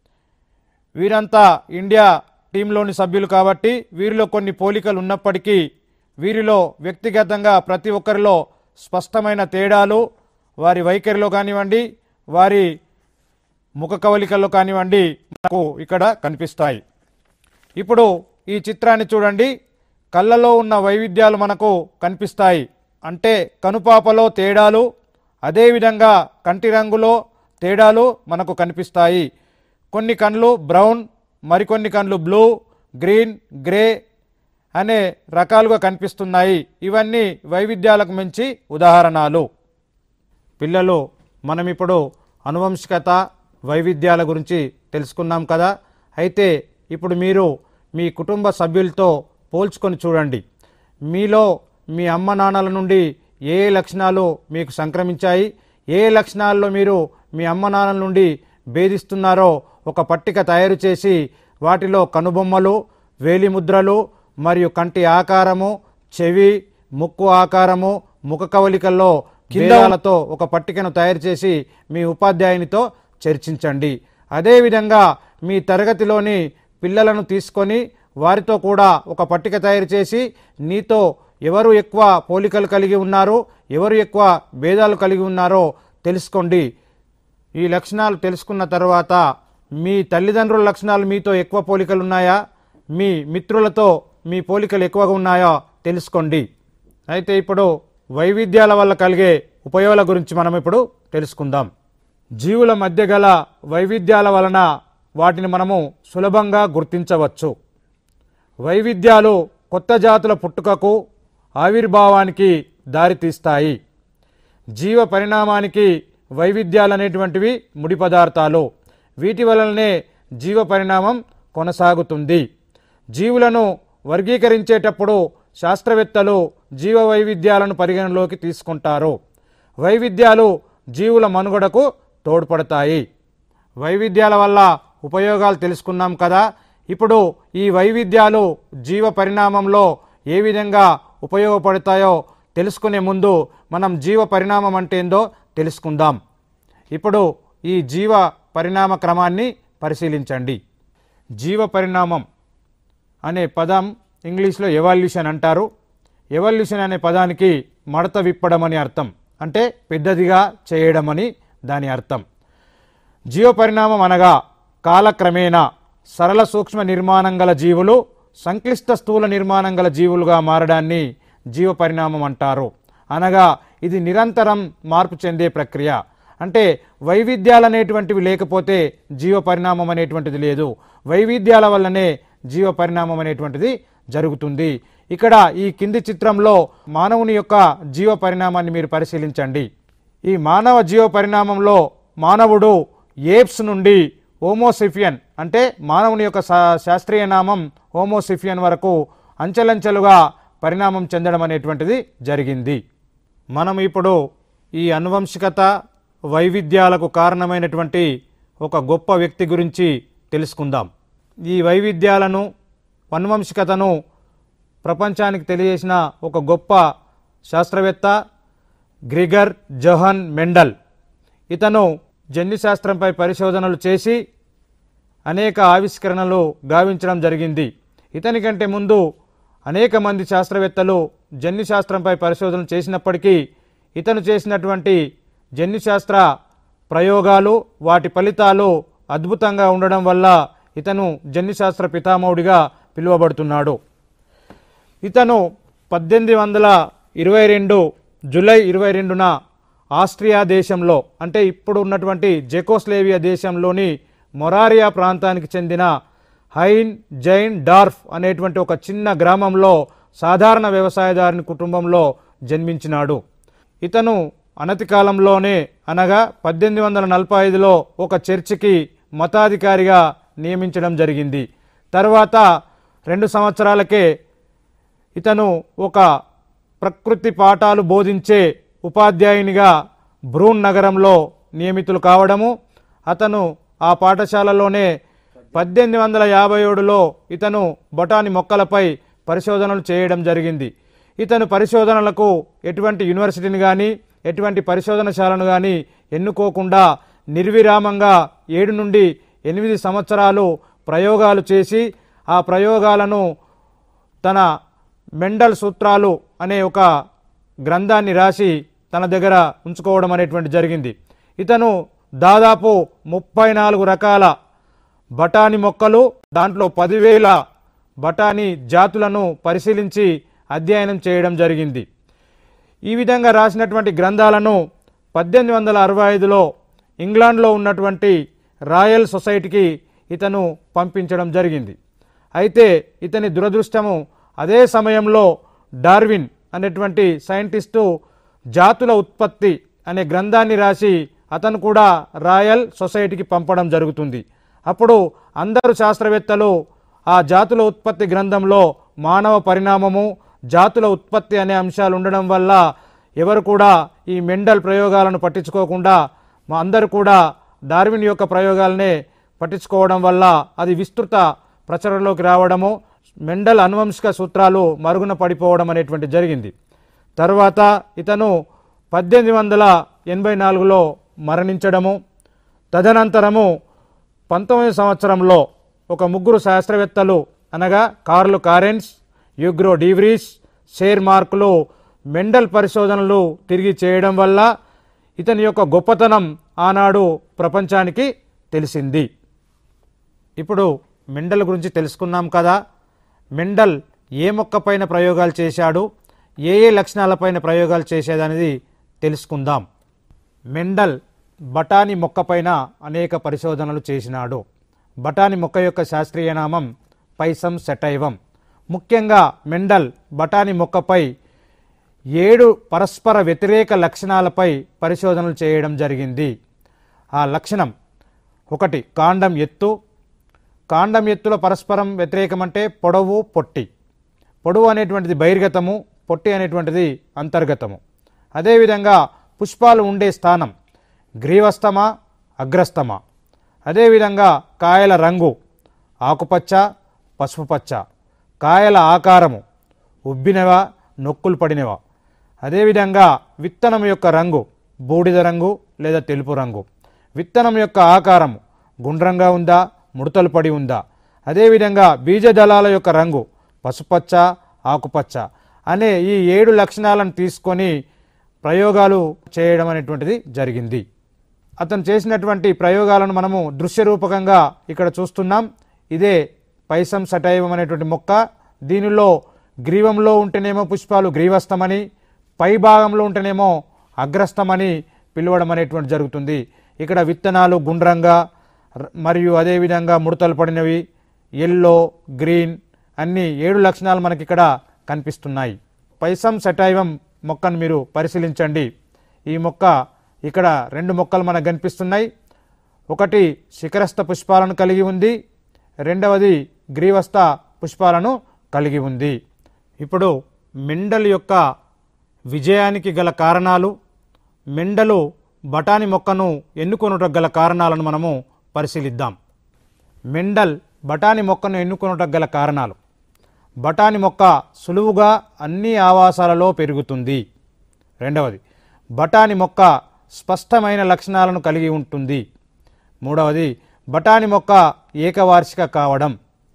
వీరంతా ఇండియా టీంలోని సభ్యులు కాబట్టి వీరిలో కొన్ని పోలికలు ఉన్నప్పటికీ వీరిలో వ్యక్తిగతంగా ప్రతి ఒక్కరిలో స్పష్టమైన తేడాలు వారి వైఖరిలో కానివ్వండి, వారి ముఖ కవలికల్లో కానివ్వండి మనకు ఇక్కడ కనిపిస్తాయి. ఇప్పుడు ఈ చిత్రాన్ని చూడండి. కళ్ళలో ఉన్న వైవిధ్యాలు మనకు కనిపిస్తాయి. అంటే కనుపాపలో తేడాలు, అదేవిధంగా కంటి రంగులో తేడాలు మనకు కనిపిస్తాయి. కొన్ని కండ్లు బ్రౌన్, మరికొన్ని కండ్లు బ్లూ, గ్రీన్, గ్రే అనే రకాలుగా కనిపిస్తున్నాయి. ఇవన్నీ వైవిధ్యాలకు మించి ఉదాహరణలు. పిల్లలు, మనం ఇప్పుడు అనువంశికత, వైవిధ్యాల గురించి తెలుసుకున్నాం కదా. అయితే ఇప్పుడు మీరు మీ కుటుంబ సభ్యులతో పోల్చుకొని చూడండి. మీలో మీ అమ్మ నాన్నల నుండి ఏ లక్షణాలు మీకు సంక్రమించాయి, ఏ లక్షణాల్లో మీరు మీ అమ్మ నాన్నల నుండి భేదిస్తున్నారో ఒక పట్టిక తయారు చేసి వాటిలో కనుబొమ్మలు, వేలిముద్రలు మరియు కంటి ఆకారము, చెవి, ముక్కు ఆకారము, ముఖ కవలికల్లో కిందాలతో ఒక పట్టికను తయారు చేసి మీ ఉపాధ్యాయునితో చర్చించండి. అదేవిధంగా మీ తరగతిలోని పిల్లలను తీసుకొని వారితో కూడా ఒక పట్టిక తయారు చేసి నీతో ఎవరు ఎక్కువ పోలికలు కలిగి ఉన్నారు, ఎవరు ఎక్కువ భేదాలు కలిగి ఉన్నారో తెలుసుకోండి. ఈ లక్షణాలు తెలుసుకున్న తర్వాత మీ తల్లిదండ్రుల లక్షణాలు మీతో ఎక్కువ పోలికలు ఉన్నాయా, మీ మిత్రులతో మీ పోలికలు ఎక్కువగా ఉన్నాయా తెలుసుకోండి. అయితే ఇప్పుడు వైవిధ్యాల వల్ల కలిగే ఉపయోగాల గురించి మనం ఇప్పుడు తెలుసుకుందాం. జీవుల మధ్య గల వైవిధ్యాల వలన వాటిని మనము సులభంగా గుర్తించవచ్చు. వైవిధ్యాలు కొత్త జాతుల పుట్టుకకు, ఆవిర్భావానికి దారితీస్తాయి. జీవ పరిణామానికి వైవిధ్యాలు అనేటువంటివి ముడి పదార్థాలు. వీటి వలననే జీవ పరిణామం కొనసాగుతుంది. జీవులను వర్గీకరించేటప్పుడు శాస్త్రవేత్తలు జీవ వైవిధ్యాలను పరిగణలోకి తీసుకుంటారు. వైవిధ్యాలు జీవుల మనుగడకు తోడ్పడతాయి. వైవిధ్యాల వల్ల ఉపయోగాలు తెలుసుకున్నాం కదా. ఇప్పుడు ఈ వైవిధ్యాలు జీవ పరిణామంలో ఏ విధంగా ఉపయోగపడతాయో తెలుసుకునే ముందు మనం జీవ పరిణామం అంటే ఏందో తెలుసుకుందాం. ఇప్పుడు ఈ జీవ పరిణామ క్రమాన్ని పరిశీలించండి. జీవ పరిణామం అనే పదం ఇంగ్లీష్లో ఎవల్యూషన్ అంటారు. ఎవల్యూషన్ అనే పదానికి మడత విప్పడం అని అర్థం. అంటే పెద్దదిగా చేయడం అని దాని అర్థం. జీవ పరిణామం అనగా కాలక్రమేణా సరళ సూక్ష్మ నిర్మాణం గల జీవులు సంక్లిష్ట స్థూల నిర్మాణం గల జీవులుగా మారడాన్ని జీవ పరిణామం అంటారు. అనగా ఇది నిరంతరం మార్పు చెందే ప్రక్రియ. అంటే వైవిధ్యాలు అనేటువంటివి లేకపోతే జీవ పరిణామం అనేటువంటిది లేదు. వైవిధ్యాల వల్లనే జీవ పరిణామం అనేటువంటిది జరుగుతుంది. ఇక్కడ ఈ కింది చిత్రంలో మానవుని యొక్క జీవ పరిణామాన్ని మీరు పరిశీలించండి. ఈ మానవ జీవ పరిణామంలో మానవుడు ఏప్స్ నుండి హోమోసిఫియన్ అంటే మానవుని యొక్క శాస్త్రీయ నామం హోమోసిఫియన్ వరకు అంచెలంచెలుగా పరిణామం చెందడం అనేటువంటిది జరిగింది. మనం ఇప్పుడు ఈ అనువంశికత, వైవిధ్యాలకు కారణమైనటువంటి ఒక గొప్ప వ్యక్తి గురించి తెలుసుకుందాం. ఈ వైవిధ్యాలను, అనువంశికతను ప్రపంచానికి తెలియజేసిన ఒక గొప్ప శాస్త్రవేత్త గ్రిగర్ జోహన్ మెండల్. ఇతను జన్యుశాస్త్రంపై పరిశోధనలు చేసి అనేక ఆవిష్కరణలు గావించడం జరిగింది. ఇతని కంటే ముందు అనేక మంది శాస్త్రవేత్తలు జన్యుశాస్త్రంపై పరిశోధనలు చేసినప్పటికీ ఇతను చేసినటువంటి జన్యుశాస్త్ర ప్రయోగాలు, వాటి ఫలితాలు అద్భుతంగా ఉండడం వల్ల ఇతను జన్యుశాస్త్ర పితామహుడిగా పిలువబడుతున్నాడు. ఇతను 1822 జూలై 22న ఆస్ట్రియా దేశంలో అంటే ఇప్పుడు ఉన్నటువంటి జెకోస్లేవియా దేశంలోని మొరారియా ప్రాంతానికి చెందిన హైన్ జైన్ డార్ఫ్ అనేటువంటి ఒక చిన్న గ్రామంలో సాధారణ వ్యవసాయదారుని కుటుంబంలో జన్మించినాడు. ఇతను అనతి కాలంలోనే అనగా 1845లో ఒక చర్చికి మతాధికారిగా నియమించడం జరిగింది. తర్వాత 2 సంవత్సరాలకే ఇతను ఒక ప్రకృతి పాఠాలు బోధించే ఉపాధ్యాయునిగా బ్రూన్ నగరంలో నియమితులు కావడము, అతను ఆ పాఠశాలలోనే 1857లో ఇతను బొటానీ మొక్కలపై పరిశోధనలు చేయడం జరిగింది. ఇతను పరిశోధనలకు ఎటువంటి యూనివర్సిటీని కానీ ఎటువంటి పరిశోధనశాలను కానీ ఎన్నుకోకుండా నిర్విరామంగా 7 నుండి 8 సంవత్సరాలు ప్రయోగాలు చేసి ఆ ప్రయోగాలను తన మెండల్ సూత్రాలు అనే ఒక గ్రంథాన్ని రాసి తన దగ్గర ఉంచుకోవడం అనేటువంటి జరిగింది. ఇతను దాదాపు 34 రకాల బఠానీ మొక్కలు, దాంట్లో 10,000 బఠానీ జాతులను పరిశీలించి అధ్యయనం చేయడం జరిగింది. ఈ విధంగా రాసినటువంటి గ్రంథాలను 1865లో ఇంగ్లాండ్లో ఉన్నటువంటి రాయల్ సొసైటీకి ఇతను పంపించడం జరిగింది. అయితే ఇతని దురదృష్టము, అదే సమయంలో డార్విన్ అనేటువంటి సైంటిస్టు జాతుల ఉత్పత్తి అనే గ్రంథాన్ని రాసి అతను కూడా రాయల్ సొసైటీకి పంపడం జరుగుతుంది. అప్పుడు అందరు శాస్త్రవేత్తలు ఆ జాతుల ఉత్పత్తి గ్రంథంలో మానవ పరిణామము, జాతుల ఉత్పత్తి అనే అంశాలు ఉండడం వల్ల ఎవరు కూడా ఈ మెండల్ ప్రయోగాలను పట్టించుకోకుండా అందరూ కూడా డార్విన్ యొక్క ప్రయోగాలనే పట్టించుకోవడం వల్ల అది విస్తృత ప్రచారంలోకి రావడము, మెండల్ అనువంశిక సూత్రాలు మరుగున పడిపోవడం అనేటువంటి జరిగింది. తర్వాత ఇతను 1884లో మరణించడము, తదనంతరము 19వ సంవత్సరంలో ఒక ముగ్గురు శాస్త్రవేత్తలు అనగా కార్ల్ కారెన్స్, యూగ్రో డీవ్రీస్, షేర్ మార్కులు మెండల్ పరిశోధనలు తిరిగి చేయడం వల్ల ఇతని యొక్క గొప్పతనం ఆనాడు ప్రపంచానికి తెలిసింది. ఇప్పుడు మెండల్ గురించి తెలుసుకున్నాం కదా. మెండల్ ఏ మొక్కపైన ప్రయోగాలు చేశాడు, ఏ లక్షణాలపైన ప్రయోగాలు చేసేదనేది తెలుసుకుందాం. మెండల్ బఠానీ మొక్కపైన అనేక పరిశోధనలు చేసినాడు. బఠానీ మొక్క యొక్క శాస్త్రీయ నామం పైసమ్ సెటైవం. ముఖ్యంగా మెండల్ బఠానీ మొక్కపై 7 పరస్పర వ్యతిరేక లక్షణాలపై పరిశోధనలు చేయడం జరిగింది. ఆ లక్షణం 1 కాండం ఎత్తు. కాండం ఎత్తులో పరస్పరం వ్యతిరేకం అంటే పొడవు, పొట్టి. పొడవు అనేటువంటిది బహిర్గతము, పొట్టి అనేటువంటిది అంతర్గతము. అదేవిధంగా పుష్పాలు ఉండే స్థానం గ్రీవస్తమా, అగ్రస్తమా. అదేవిధంగా కాయల రంగు ఆకుపచ్చ, పసుపు పచ్చ. కాయల ఆకారము ఉబ్బినవా, నొక్కులు పడినవా. అదేవిధంగా విత్తనం యొక్క రంగు బూడిద రంగు లేదా తెలుపు రంగు. విత్తనం యొక్క ఆకారము గుండ్రంగా ఉందా, ముడతలు పడి ఉందా. అదేవిధంగా బీజదళాల యొక్క రంగు పసుపచ్చ, ఆకుపచ్చ అనే ఈ 7 లక్షణాలను తీసుకొని ప్రయోగాలు చేయడం అనేటువంటిది జరిగింది. అతను చేసినటువంటి ప్రయోగాలను మనము దృశ్యరూపకంగా ఇక్కడ చూస్తున్నాం. ఇదే పైసమ్ సెటైవం అనేటువంటి మొక్క. దీనిలో గ్రీవంలో ఉంటేనేమో పుష్పాలు గ్రీవస్థమని, పై భాగంలో ఉంటేనేమో అగ్రస్థమని పిలవడం అనేటువంటి జరుగుతుంది. ఇక్కడ విత్తనాలు గుండ్రంగా మరియు అదేవిధంగా ముడతలు పడినవి, ఎల్లో, గ్రీన్ అన్ని 7 లక్షణాలు మనకి ఇక్కడ కనిపిస్తున్నాయి. పైసమ్ సెటైవం మొక్కను మీరు పరిశీలించండి. ఈ మొక్క ఇక్కడ 2 మొక్కలు మనకు కనిపిస్తున్నాయి. ఒకటి శిఖరస్థ పుష్పాలను కలిగి ఉంది, రెండవది గ్రీవస్థ పుష్పాలను కలిగి ఉంది. ఇప్పుడు మెండల్ యొక్క విజయానికి గల కారణాలు, మెండలు బఠానీ మొక్కను ఎన్నుకొనుటకు గల కారణాలను మనము పరిశీలిద్దాం. మెండల్ బఠానీ మొక్కను ఎన్నుకొనుటకు గల కారణాలు: బఠానీ మొక్క సులువుగా అన్ని ఆవాసాలలో పెరుగుతుంది. రెండవది, బఠానీ మొక్క స్పష్టమైన లక్షణాలను కలిగి ఉంటుంది. మూడవది, బఠానీ మొక్క ఏకవార్షిక కావడం.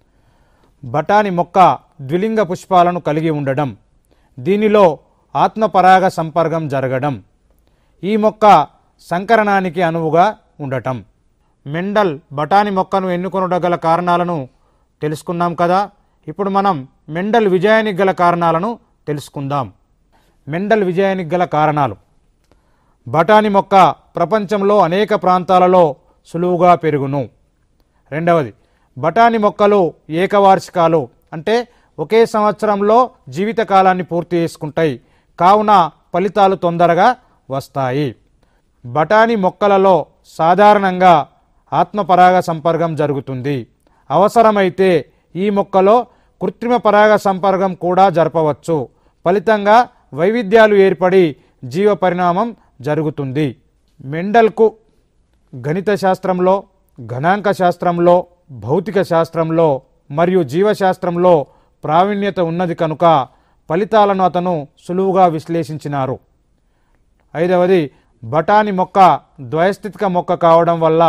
బఠానీ మొక్క ద్విలింగ పుష్పాలను కలిగి ఉండడం. దీనిలో ఆత్మపరాగ సంపర్కం జరగడం. ఈ మొక్క సంకరణానికి అనువుగా ఉండటం. మెండల్ బఠానీ మొక్కను ఎన్నుకొనుటకు గల కారణాలను తెలుసుకున్నాం కదా. ఇప్పుడు మనం మెండల్ విజయానికి గల కారణాలను తెలుసుకుందాం. మెండల్ విజయానికి గల కారణాలు: బఠానీ మొక్క ప్రపంచంలో అనేక ప్రాంతాలలో సులువుగా పెరుగును. రెండవది, బఠానీ మొక్కలు ఏకవార్షికాలు, అంటే ఒకే సంవత్సరంలో జీవితకాలాన్ని పూర్తి చేసుకుంటాయి, కావున ఫలితాలు తొందరగా వస్తాయి. బఠానీ మొక్కలలో సాధారణంగా ఆత్మపరాగ సంపర్కం జరుగుతుంది. అవసరమైతే ఈ మొక్కలో కృత్రిమ పరాగ సంపర్కం కూడా జరపవచ్చు. ఫలితంగా వైవిధ్యాలు ఏర్పడి జీవ పరిణామం జరుగుతుంది. మెండల్కు గణిత శాస్త్రంలో, గణాంక శాస్త్రంలో, భౌతిక శాస్త్రంలో మరియు జీవశాస్త్రంలో ప్రావీణ్యత ఉన్నది కనుక ఫలితాలను అతను సులువుగా విశ్లేషించినారు. ఐదవది, బఠానీ మొక్క ద్వయస్థితిక మొక్క కావడం వల్ల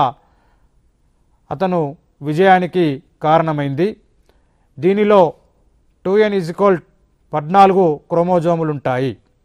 అతను విజయానికి కారణమైంది. దీనిలో 2n = 14 క్రోమోజోములుంటాయి.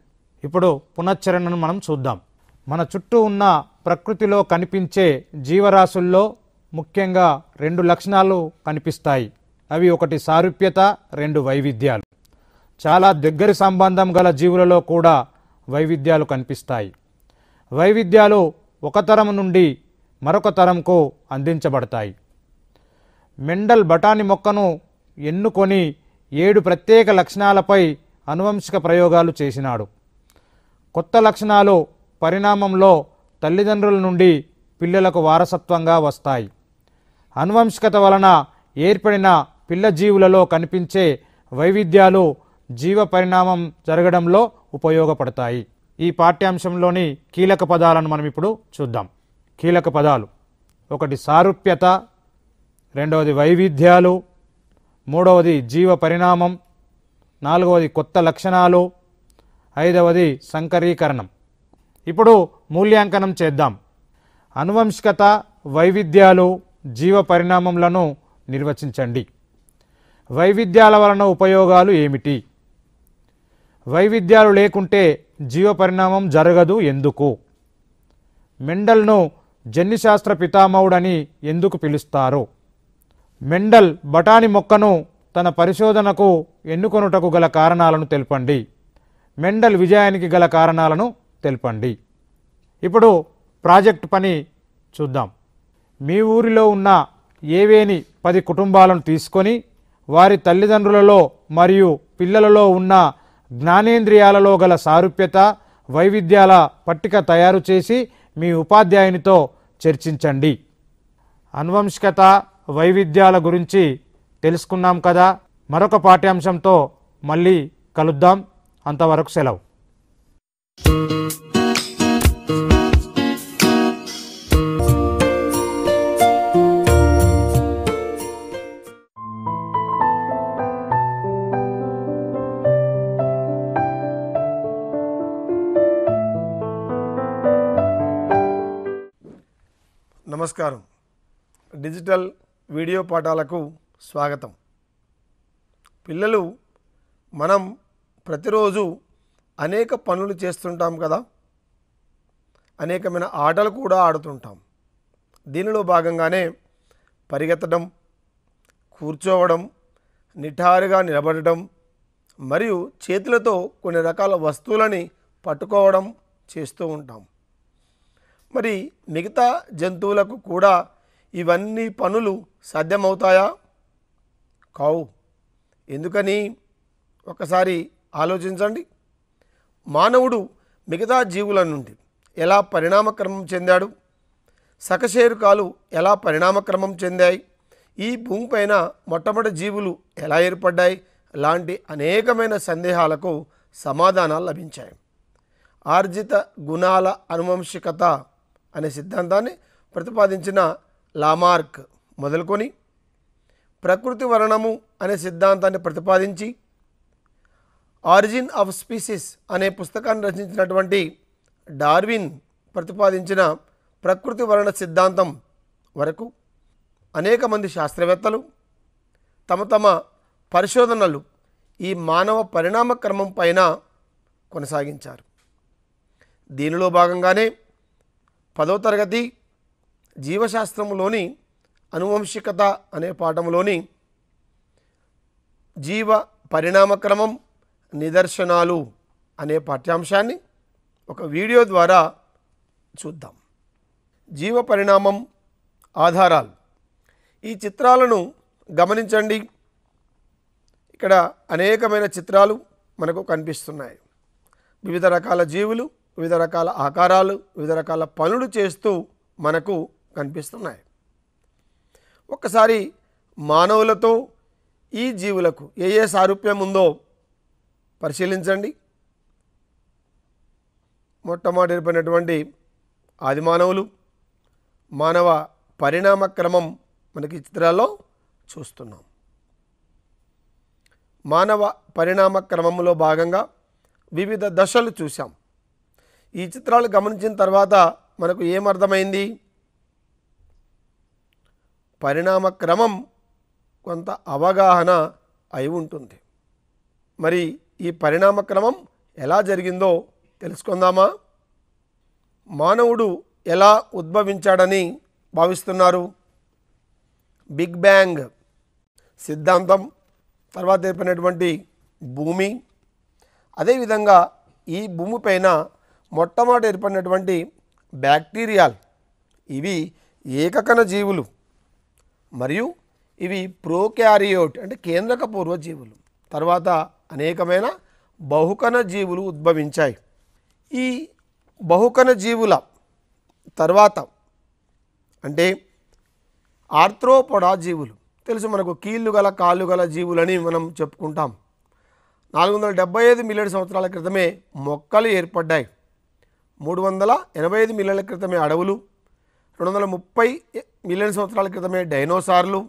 ఇప్పుడు పునశ్చరణను మనం చూద్దాం. మన చుట్టూ ఉన్న ప్రకృతిలో కనిపించే జీవరాశుల్లో ముఖ్యంగా 2 లక్షణాలు కనిపిస్తాయి. అవి ఒకటి సారూప్యత, 2 వైవిధ్యాలు. చాలా దగ్గరి సంబంధం గల జీవులలో కూడా వైవిధ్యాలు కనిపిస్తాయి. వైవిధ్యాలు ఒక తరం నుండి మరొక తరంకు అందించబడతాయి. మెండల్ బఠానీ మొక్కను ఎన్నుకొని 7 ప్రత్యేక లక్షణాలపై అనువంశిక ప్రయోగాలు చేసినాడు. కొత్త లక్షణాలు పరిణామంలో తల్లిదండ్రుల నుండి పిల్లలకు వారసత్వంగా వస్తాయి. అనువంశికత వలన ఏర్పడిన పిల్ల జీవులలో కనిపించే వైవిధ్యాలు జీవ పరిణామం జరగడంలో ఉపయోగపడతాయి. ఈ పాఠ్యాంశంలోని కీలక పదాలను మనం ఇప్పుడు చూద్దాం. కీలక పదాలు: ఒకటి సారూప్యత, రెండవది వైవిధ్యాలు, మూడవది జీవ పరిణామం, నాలుగవది కొత్త లక్షణాలు, ఐదవది సంకరీకరణం. ఇప్పుడు మూల్యాంకనం చేద్దాం. అనువంశికత, వైవిధ్యాలు, జీవ పరిణామములను నిర్వచించండి. వైవిధ్యాల వలన ఉపయోగాలు ఏమిటి? వైవిధ్యాలు లేకుంటే జీవ పరిణామం జరగదు ఎందుకు? మెండల్ను జన్యుశాస్త్ర పితామహుడని ఎందుకు పిలుస్తారు? మెండల్ బఠానీ మొక్కను తన పరిశోధనకు ఎన్నుకొనుటకు గల కారణాలను తెలపండి. మెండల్ విజయానికి గల కారణాలను తెలపండి. ఇప్పుడు ప్రాజెక్ట్ పని చూద్దాం. మీ ఊరిలో ఉన్న ఏవేని 10 కుటుంబాలను తీసుకొని వారి తల్లిదండ్రులలో మరియు పిల్లలలో ఉన్న జ్ఞానేంద్రియాలలో గల సారూప్యత, వైవిధ్యాల పట్టిక తయారు చేసి మీ ఉపాధ్యాయునితో చర్చించండి. అనువంశికత, వైవిధ్యాల గురించి తెలుసుకున్నాం కదా. మరొక పాఠ్యాంశంతో మళ్ళీ కలుద్దాం. అంతవరకు సెలవు. నమస్కారం. డిజిటల్ వీడియో పాఠాలకు స్వాగతం. పిల్లలు, మనం ప్రతిరోజు అనేక పనులు చేస్తుంటాం కదా, అనేకమైన ఆటలు కూడా ఆడుతుంటాం. దీనిలో భాగంగానే పరిగెత్తడం, కూర్చోవడం, నిటారుగా నిలబడడం మరియు చేతులతో కొన్ని రకాల వస్తువులని పట్టుకోవడం చేస్తూ ఉంటాం. మరి మిగతా జంతువులకు కూడా ఇవన్నీ పనులు సాధ్యమవుతాయా? కావు. ఎందుకని ఒకసారి ఆలోచించండి. మానవుడు మిగతా జీవుల నుండి ఎలా పరిణామక్రమం చెందాడు? సకశేరుకాలు ఎలా పరిణామక్రమం చెందాయి? ఈ భూమిపైన మొట్టమొదటి జీవులు ఎలా ఏర్పడ్డాయి? లాంటి అనేకమైన సందేహాలకు సమాధానాలు లభించాయి. ఆర్జిత గుణాల అనువంశికత అనే సిద్ధాంతాన్ని ప్రతిపాదించిన లామార్క్ మొదలుకొని ప్రకృతి వర్ణము అనే సిద్ధాంతాన్ని ప్రతిపాదించి ఆరిజిన్ ఆఫ్ స్పీసీస్ అనే పుస్తకాన్ని రచించినటువంటి డార్విన్ ప్రతిపాదించిన ప్రకృతి వర్ణ సిద్ధాంతం వరకు అనేక మంది శాస్త్రవేత్తలు తమ తమ పరిశోధనలు ఈ మానవ పరిణామ క్రమం పైన కొనసాగించారు. దీనిలో భాగంగానే 10వ తరగతి జీవశాస్త్రములోని అనువంశికత అనే పాఠంలోని జీవ పరిణామక్రమం నిదర్శనాలు అనే పాఠ్యాంశాన్ని ఒక వీడియో ద్వారా చూద్దాం. జీవ పరిణామం ఆధారాలు. ఈ చిత్రాలను గమనించండి. ఇక్కడ అనేకమైన చిత్రాలు మనకు కనిపిస్తున్నాయి. వివిధ రకాల జీవులు, వివిధ రకాల ఆకారాలు, వివిధ రకాల పనులు చేస్తూ మనకు కనిపిస్తున్నాయి. ఒక్కసారి మానవులతో ఈ జీవులకు ఏ సారూప్యం ఉందో పరిశీలించండి. మొట్టమొదటి ఏర్పడినటువంటి ఆది మానవులు, మానవ పరిణామ క్రమం మనకి చిత్రాల్లో చూస్తున్నాం. మానవ పరిణామ క్రమంలో భాగంగా వివిధ దశలు చూసాం. ఈ చిత్రాలు గమనించిన తర్వాత మనకు ఏమర్థమైంది? పరిణామ క్రమం కొంత అవగాహన అయి ఉంటుంది. మరి ఈ పరిణామ క్రమం ఎలా జరిగిందో తెలుసుకుందామా? మానవుడు ఎలా ఉద్భవించాడని భావిస్తున్నారు? బిగ్ బ్యాంగ్ సిద్ధాంతం, తర్వాత ఏర్పడినటువంటి భూమి, అదేవిధంగా ఈ భూమిపైన మొట్టమొదటి ఏర్పడినటువంటి బ్యాక్టీరియాల్, ఇవి ఏకకణ జీవులు మరియు ఇవి ప్రోకారియోట్ అంటే కేంద్రక పూర్వ జీవులు. తర్వాత అనేకమైన బహుకణ జీవులు ఉద్భవించాయి. ఈ బహుకణ జీవుల తర్వాత అంటే ఆర్థ్రోపోడా జీవులు, తెలుసు మనకు కీళ్ళు గల కాళ్ళు గల జీవులని మనం చెప్పుకుంటాం. 475 మిలియన్ సంవత్సరాల క్రితమే మొక్కలు ఏర్పడ్డాయి. 385 మిలియన్ల క్రితమే అడవులు, 230 మిలియన్ సంవత్సరాల క్రితమే డైనోసార్లు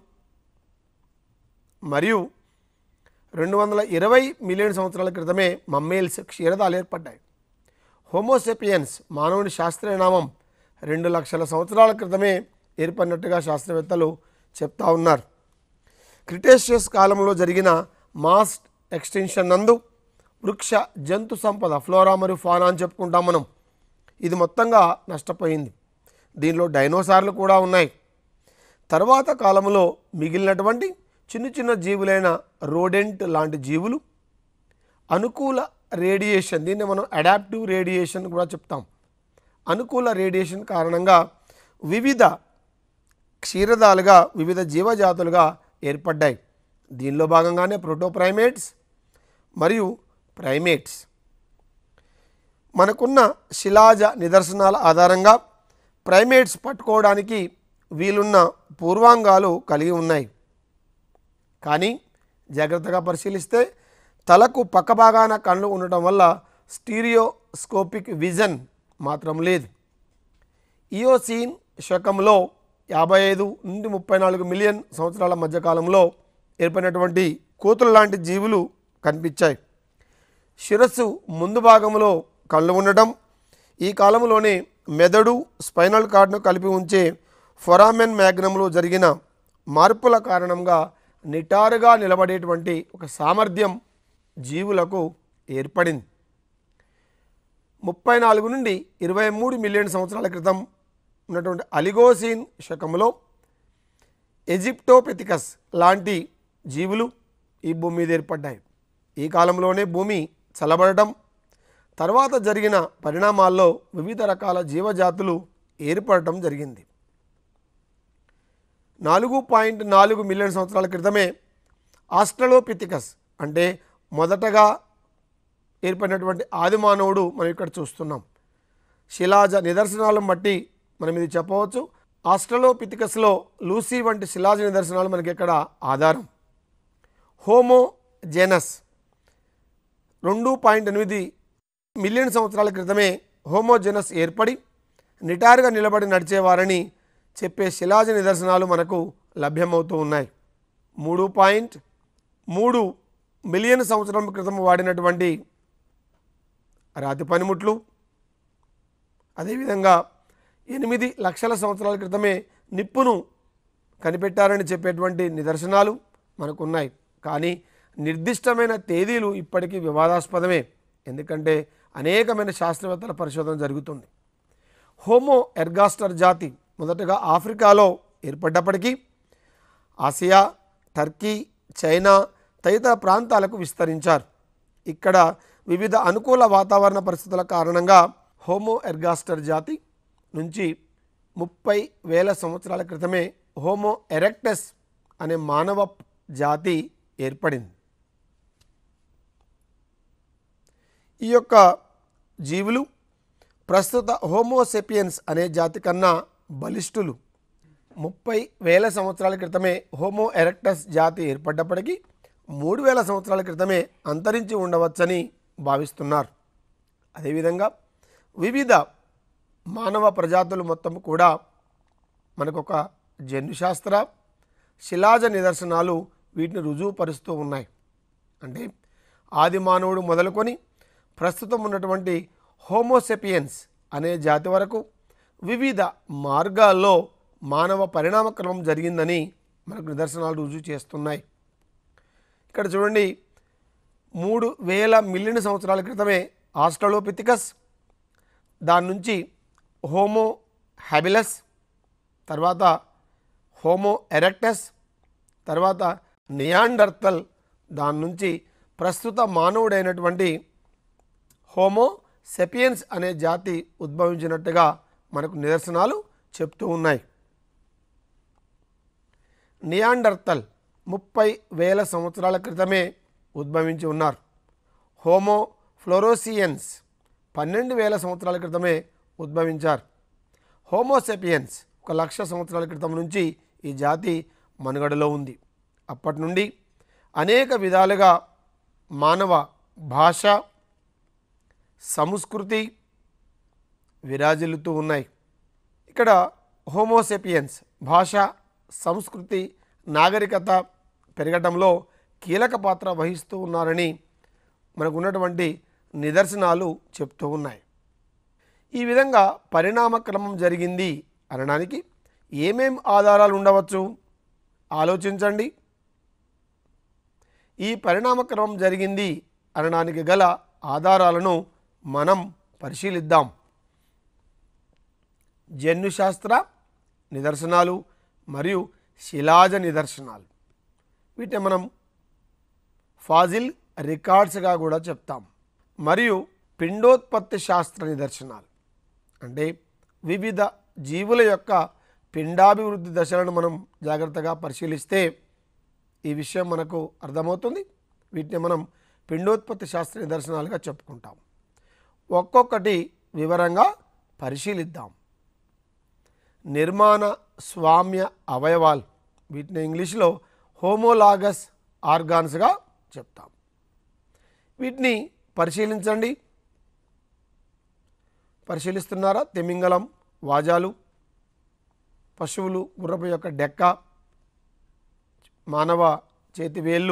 మరియు 220 మిలియన్ సంవత్సరాల క్రితమే మమ్మేల్స్ క్షీరదాలు ఏర్పడ్డాయి. హోమోసెపియన్స్ మానవుని శాస్త్రీయ నామం 2 లక్షల సంవత్సరాల క్రితమే ఏర్పడినట్టుగా శాస్త్రవేత్తలు చెప్తా ఉన్నారు. క్రిటేషియస్ కాలంలో జరిగిన మాస్ ఎక్స్టెన్షన్ నందు వృక్ష జంతు సంపద ఫ్లోరా మరియు ఫానా అని చెప్పుకుంటాం మనం, ఇది మొత్తంగా నష్టపోయింది. దీనిలో డైనోసార్లు కూడా ఉన్నాయి. తర్వాత కాలంలో మిగిలినటువంటి చిన్న చిన్న జీవులైన రోడెంట్ లాంటి జీవులు అనుకూల రేడియేషన్, దీన్ని మనం అడాప్టివ్ రేడియేషన్ కూడా చెప్తాం, అనుకూల రేడియేషన్ కారణంగా వివిధ క్షీరదాలుగా వివిధ జీవజాతులుగా ఏర్పడ్డాయి. దీనిలో భాగంగానే ప్రోటోప్రైమేట్స్ మరియు ప్రైమేట్స్. మనకున్న శిలాజ నిదర్శనాల ఆధారంగా ప్రైమేట్స్ పట్టుకోవడానికి వీలున్న పూర్వాంగాలు కలిగి ఉన్నాయి. కానీ జాగ్రత్తగా పరిశీలిస్తే తలకు పక్క భాగాన కళ్ళు ఉండటం వల్ల స్టీరియోస్కోపిక్ విజన్ మాత్రం లేదు. ఇయోసీన్ శకంలో 55 నుండి 34 మిలియన్ సంవత్సరాల మధ్యకాలంలో ఏర్పడినటువంటి కోతులు లాంటి జీవులు కనిపించాయి. శిరస్సు ముందు భాగంలో కళ్ళు ఉండటం, ఈ కాలంలోనే మెదడు స్పైనల్ కార్డ్ను కలిపి ఉంచే ఫొరామెన్ మ్యాగ్నంలో జరిగిన మార్పుల కారణంగా నిటారుగా నిలబడేటువంటి ఒక సామర్థ్యం జీవులకు ఏర్పడింది. 34 నుండి 23 మిలియన్ సంవత్సరాల క్రితం ఉన్నటువంటి అలిగోసీన్ శకంలో ఎజిప్టోపెథికస్ లాంటి జీవులు ఈ భూమి మీద ఏర్పడ్డాయి. ఈ కాలంలోనే భూమి చల్లబడటం, తర్వాత జరిగిన పరిణామాల్లో వివిధ రకాల జీవజాతులు ఏర్పడటం జరిగింది. 4.4 మిలియన్ సంవత్సరాల క్రితమే ఆస్ట్రలోపిథికస్ అంటే మొదటగా ఏర్పడినటువంటి ఆది మానవుడు మనం ఇక్కడ చూస్తున్నాం. శిలాజ నిదర్శనాలను బట్టి మనం ఇది చెప్పవచ్చు. ఆస్ట్రలోపిథికస్లో లూసీ వంటి శిలాజ నిదర్శనాలు మనకి ఇక్కడ ఆధారం. హోమోజెనస్ 2.8 మిలియన్ సంవత్సరాల క్రితమే హోమోజెనస్ ఏర్పడి నిటారుగా నిలబడి నడిచేవారని చెప్పే శిలాజ నిదర్శనాలు మనకు లభ్యమవుతూ ఉన్నాయి. 3.3 మిలియన్ సంవత్సరం క్రితం వాడినటువంటి రాతి పనిముట్లు, అదేవిధంగా 8 లక్షల సంవత్సరాల క్రితమే నిప్పును కనిపెట్టారని చెప్పేటువంటి నిదర్శనాలు మనకున్నాయి. కానీ నిర్దిష్టమైన తేదీలు ఇప్పటికీ వివాదాస్పదమే, ఎందుకంటే అనేకమైన శాస్త్రవేత్తల పరిశోధన జరుగుతుంది. హోమో ఎర్గాస్టర్ జాతి మొదటగా ఆఫ్రికాలో ఏర్పడ్డప్పటికీ ఆసియా, టర్కీ, చైనా తదితర ప్రాంతాలకు విస్తరించారు. ఇక్కడ వివిధ అనుకూల వాతావరణ పరిస్థితుల కారణంగా హోమో ఎర్గాస్టర్ జాతి నుంచి 30,000 సంవత్సరాల క్రితమే హోమో ఎరెక్టస్ అనే మానవ జాతి ఏర్పడింది. ఈ యొక్క జీవులు ప్రస్తుత హోమోసెపియన్స్ అనే జాతి కన్నా బలిష్ఠులు. 30,000 సంవత్సరాల క్రితమే హోమో ఎరెక్టస్ జాతి ఏర్పడ్డప్పటికీ 3,000 సంవత్సరాల క్రితమే అంతరించి ఉండవచ్చని భావిస్తున్నారు. అదేవిధంగా వివిధ మానవ ప్రజాతులు మొత్తం కూడా మనకొక జన్యుశాస్త్ర శిలాజ నిదర్శనాలు వీటిని రుజువుపరుస్తూ ఉన్నాయి. అంటే ఆది మానవుడు మొదలుకొని ప్రస్తుతం ఉన్నటువంటి హోమోసెపియన్స్ అనే జాతి వరకు వివిధ మార్గాల్లో మానవ పరిణామ క్రమం జరిగిందని మనకు నిదర్శనాలు రుజువు చేస్తున్నాయి. ఇక్కడ చూడండి, 3,000 మిలియన్ సంవత్సరాల క్రితమే ఆస్ట్రలోపిథికస్, దాని నుంచి హోమో హ్యాబిలస్, తర్వాత హోమో ఎరెక్టస్, తర్వాత నియాండర్తల్, దాని నుంచి ప్రస్తుత మానవుడైనటువంటి హోమో సెపియన్స్ అనే జాతి ఉద్భవించినట్టుగా మనకు నిదర్శనాలు చెప్తూ ఉన్నాయి. నియాండర్తల్ 30,000 సంవత్సరాల క్రితమే ఉద్భవించి ఉన్నారు. హోమో ఫ్లోరోసియన్స్ 12,000 సంవత్సరాల క్రితమే ఉద్భవించారు. హోమోసెపియన్స్ 1,00,000 సంవత్సరాల క్రితం నుంచి ఈ జాతి మనుగడలో ఉంది. అప్పటి నుండి అనేక విధాలుగా మానవ భాష, సంస్కృతి విరాజిల్లుతూ ఉన్నాయి. ఇక్కడ హోమోసెపియన్స్ భాష, సంస్కృతి, నాగరికత పెరగడంలో కీలక పాత్ర వహిస్తూ ఉన్నారని మనకు ఉన్నటువంటి నిదర్శనాలు చెప్తూ ఉన్నాయి. ఈ విధంగా పరిణామ క్రమం జరిగింది అనడానికి ఏమేం ఆధారాలు ఉండవచ్చు ఆలోచించండి. ఈ పరిణామ క్రమం జరిగింది అనడానికి గల ఆధారాలను మనం పరిశీలిద్దాం. జన్యుశాస్త్ర నిదర్శనాలు మరియు శిలాజ నిదర్శనాలు, వీటిని మనం ఫాజిల్ రికార్డ్స్గా కూడా చెప్తాం. మరియు పిండోత్పత్తి శాస్త్ర నిదర్శనాలు అంటే వివిధ జీవుల యొక్క పిండాభివృద్ధి దశలను మనం జాగ్రత్తగా పరిశీలిస్తే ఈ విషయం మనకు అర్థమవుతుంది. వీటిని మనం పిండోత్పత్తి శాస్త్ర నిదర్శనాలుగా చెప్పుకుంటాం. ఒక్కొక్కటి వివరంగా పరిశీలిద్దాం. నిర్మాణ స్వామ్య అవయవాలు, వీటిని ఇంగ్లీష్లో హోమోలాగస్ ఆర్గాన్స్గా చెప్తాం. వీటిని పరిశీలించండి. పరిశీలిస్తున్నారా? తిమింగలం వాజాలు, పశువులు గుర్రపు యొక్క డెక్క, మానవ చేతి వేళ్ళు.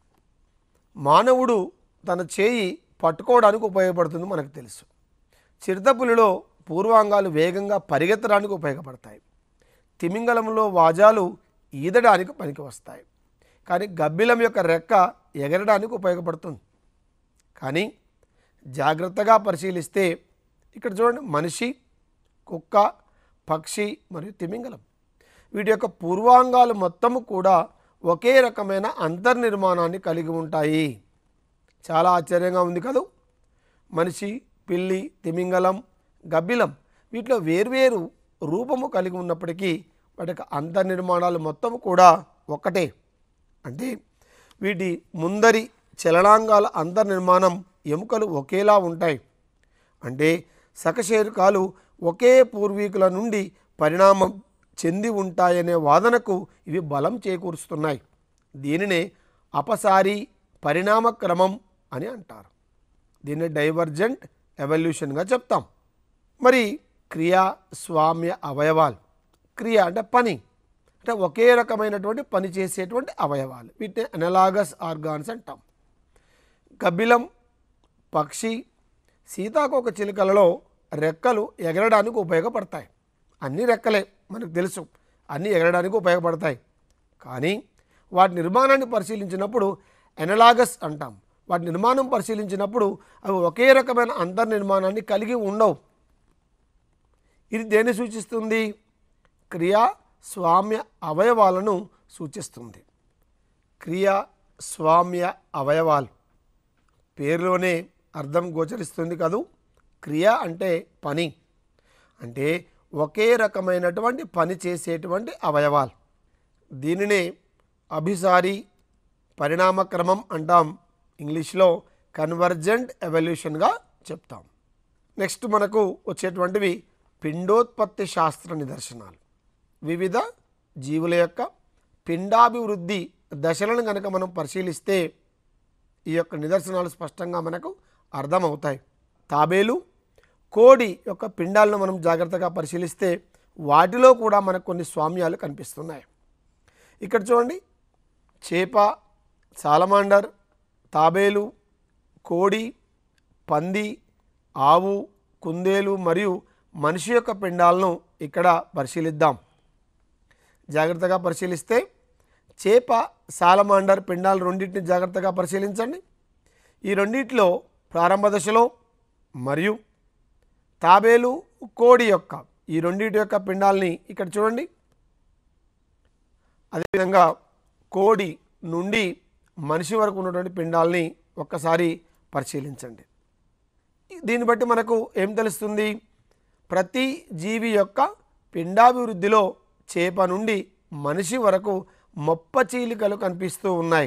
మానవుడు తన చేయి పట్టుకోవడానికి ఉపయోగపడుతుంది మనకు తెలుసు. చిరుతపులిలో పూర్వాంగాలు వేగంగా పరిగెత్తడానికి ఉపయోగపడతాయి. తిమింగలంలో వాజాలు ఈదడానికి పనికి వస్తాయి. కానీ గబ్బిలం యొక్క రెక్క ఎగరడానికి ఉపయోగపడుతుంది. కానీ జాగ్రత్తగా పరిశీలిస్తే ఇక్కడ చూడండి, మనిషి, కుక్క, పక్షి మరియు తిమింగలం వీటి యొక్క పూర్వాంగాలు మొత్తము కూడా ఒకే రకమైన అంతర్నిర్మాణాన్ని కలిగి ఉంటాయి. చాలా ఆశ్చర్యంగా ఉంది కదూ. మనిషి, పిల్లి, తిమింగలం, గబ్బిలం వీటిలో వేర్వేరు రూపము కలిగి ఉన్నప్పటికీ వాటి యొక్క అంతర్నిర్మాణాలు మొత్తం కూడా ఒక్కటే. అంటే వీటి ముందరి చలనాంగాల అంతర్నిర్మాణం ఎముకలు ఒకేలా ఉంటాయి. అంటే సకశేరుకాలు ఒకే పూర్వీకుల నుండి పరిణామం చెంది ఉంటాయనే వాదనకు ఇవి బలం చేకూరుస్తున్నాయి. దీనినే అపసారీ పరిణామ క్రమం అని అంటారు. దీన్ని డైవర్జెంట్ ఎవల్యూషన్గా చెప్తాం. మరి క్రియా స్వామ్య అవయవాలు, క్రియ అంటే పని, అంటే ఒకే రకమైనటువంటి పని చేసేటువంటి అవయవాలు, వీటిని అనలాగస్ ఆర్గాన్స్ అంటాం. గబ్బిలం, పక్షి, సీతాకోక చిలుకలలో రెక్కలు ఎగరడానికి ఉపయోగపడతాయి. అన్ని రెక్కలే మనకు తెలుసు, అన్నీ ఎగరడానికి ఉపయోగపడతాయి. కానీ వాటి నిర్మాణాన్ని పరిశీలించినప్పుడు ఎనలాగస్ అంటాం. వాటి నిర్మాణం పరిశీలించినప్పుడు అవి ఒకే రకమైన అంతర్నిర్మాణాన్ని కలిగి ఉండవు. ఇది దేన్ని సూచిస్తుంది? క్రియా స్వామ్య అవయవాలను సూచిస్తుంది. క్రియా స్వామ్య అవయవాలు పేరులోనే అర్థం గోచరిస్తుంది కదూ. క్రియ అంటే పని, అంటే ఒకే రకమైనటువంటి పని చేసేటువంటి అవయవాలు. దీనినే అభిసారీ పరిణామక్రమం అంటాం. ఇంగ్లీష్లో కన్వర్జెంట్ ఎవల్యూషన్గా చెప్తాం. నెక్స్ట్ మనకు వచ్చేటువంటివి పిండోత్పత్తి శాస్త్ర నిదర్శనాలు. వివిధ జీవుల యొక్క పిండాభివృద్ధి దశలను కనుక మనం పరిశీలిస్తే ఈ యొక్క నిదర్శనాలు స్పష్టంగా మనకు అర్థమవుతాయి. తాబేలు, కోడి యొక్క పిండాలను మనం జాగ్రత్తగా పరిశీలిస్తే వాటిలో కూడా మనకు కొన్ని స్వామ్యాలు కనిపిస్తున్నాయి. ఇక్కడ చూడండి, చేప, సాలమాండర్, తాబేలు, కోడి, పంది, ఆవు, కుందేలు మరియు మనిషి యొక్క పిండాలను ఇక్కడ పరిశీలిద్దాం. జాగ్రత్తగా పరిశీలిస్తే చేప, సాలమాండర్ పిండాలు రెండింటిని జాగ్రత్తగా పరిశీలించండి. ఈ రెండింటిలో ప్రారంభ దశలో మరియు తాబేలు కోడి యొక్క ఈ రెండింటి యొక్క పిండాలని ఇక్కడ చూడండి. అదేవిధంగా కోడి నుండి మనిషి వరకు ఉన్నటువంటి పిండాలని ఒక్కసారి పరిశీలించండి. దీన్ని బట్టి మనకు ఏం తెలుస్తుంది? ప్రతి జీవి యొక్క పిండాభివృద్ధిలో చేప నుండి మనిషి వరకు మొప్ప చీలికలు కనిపిస్తూ ఉన్నాయి.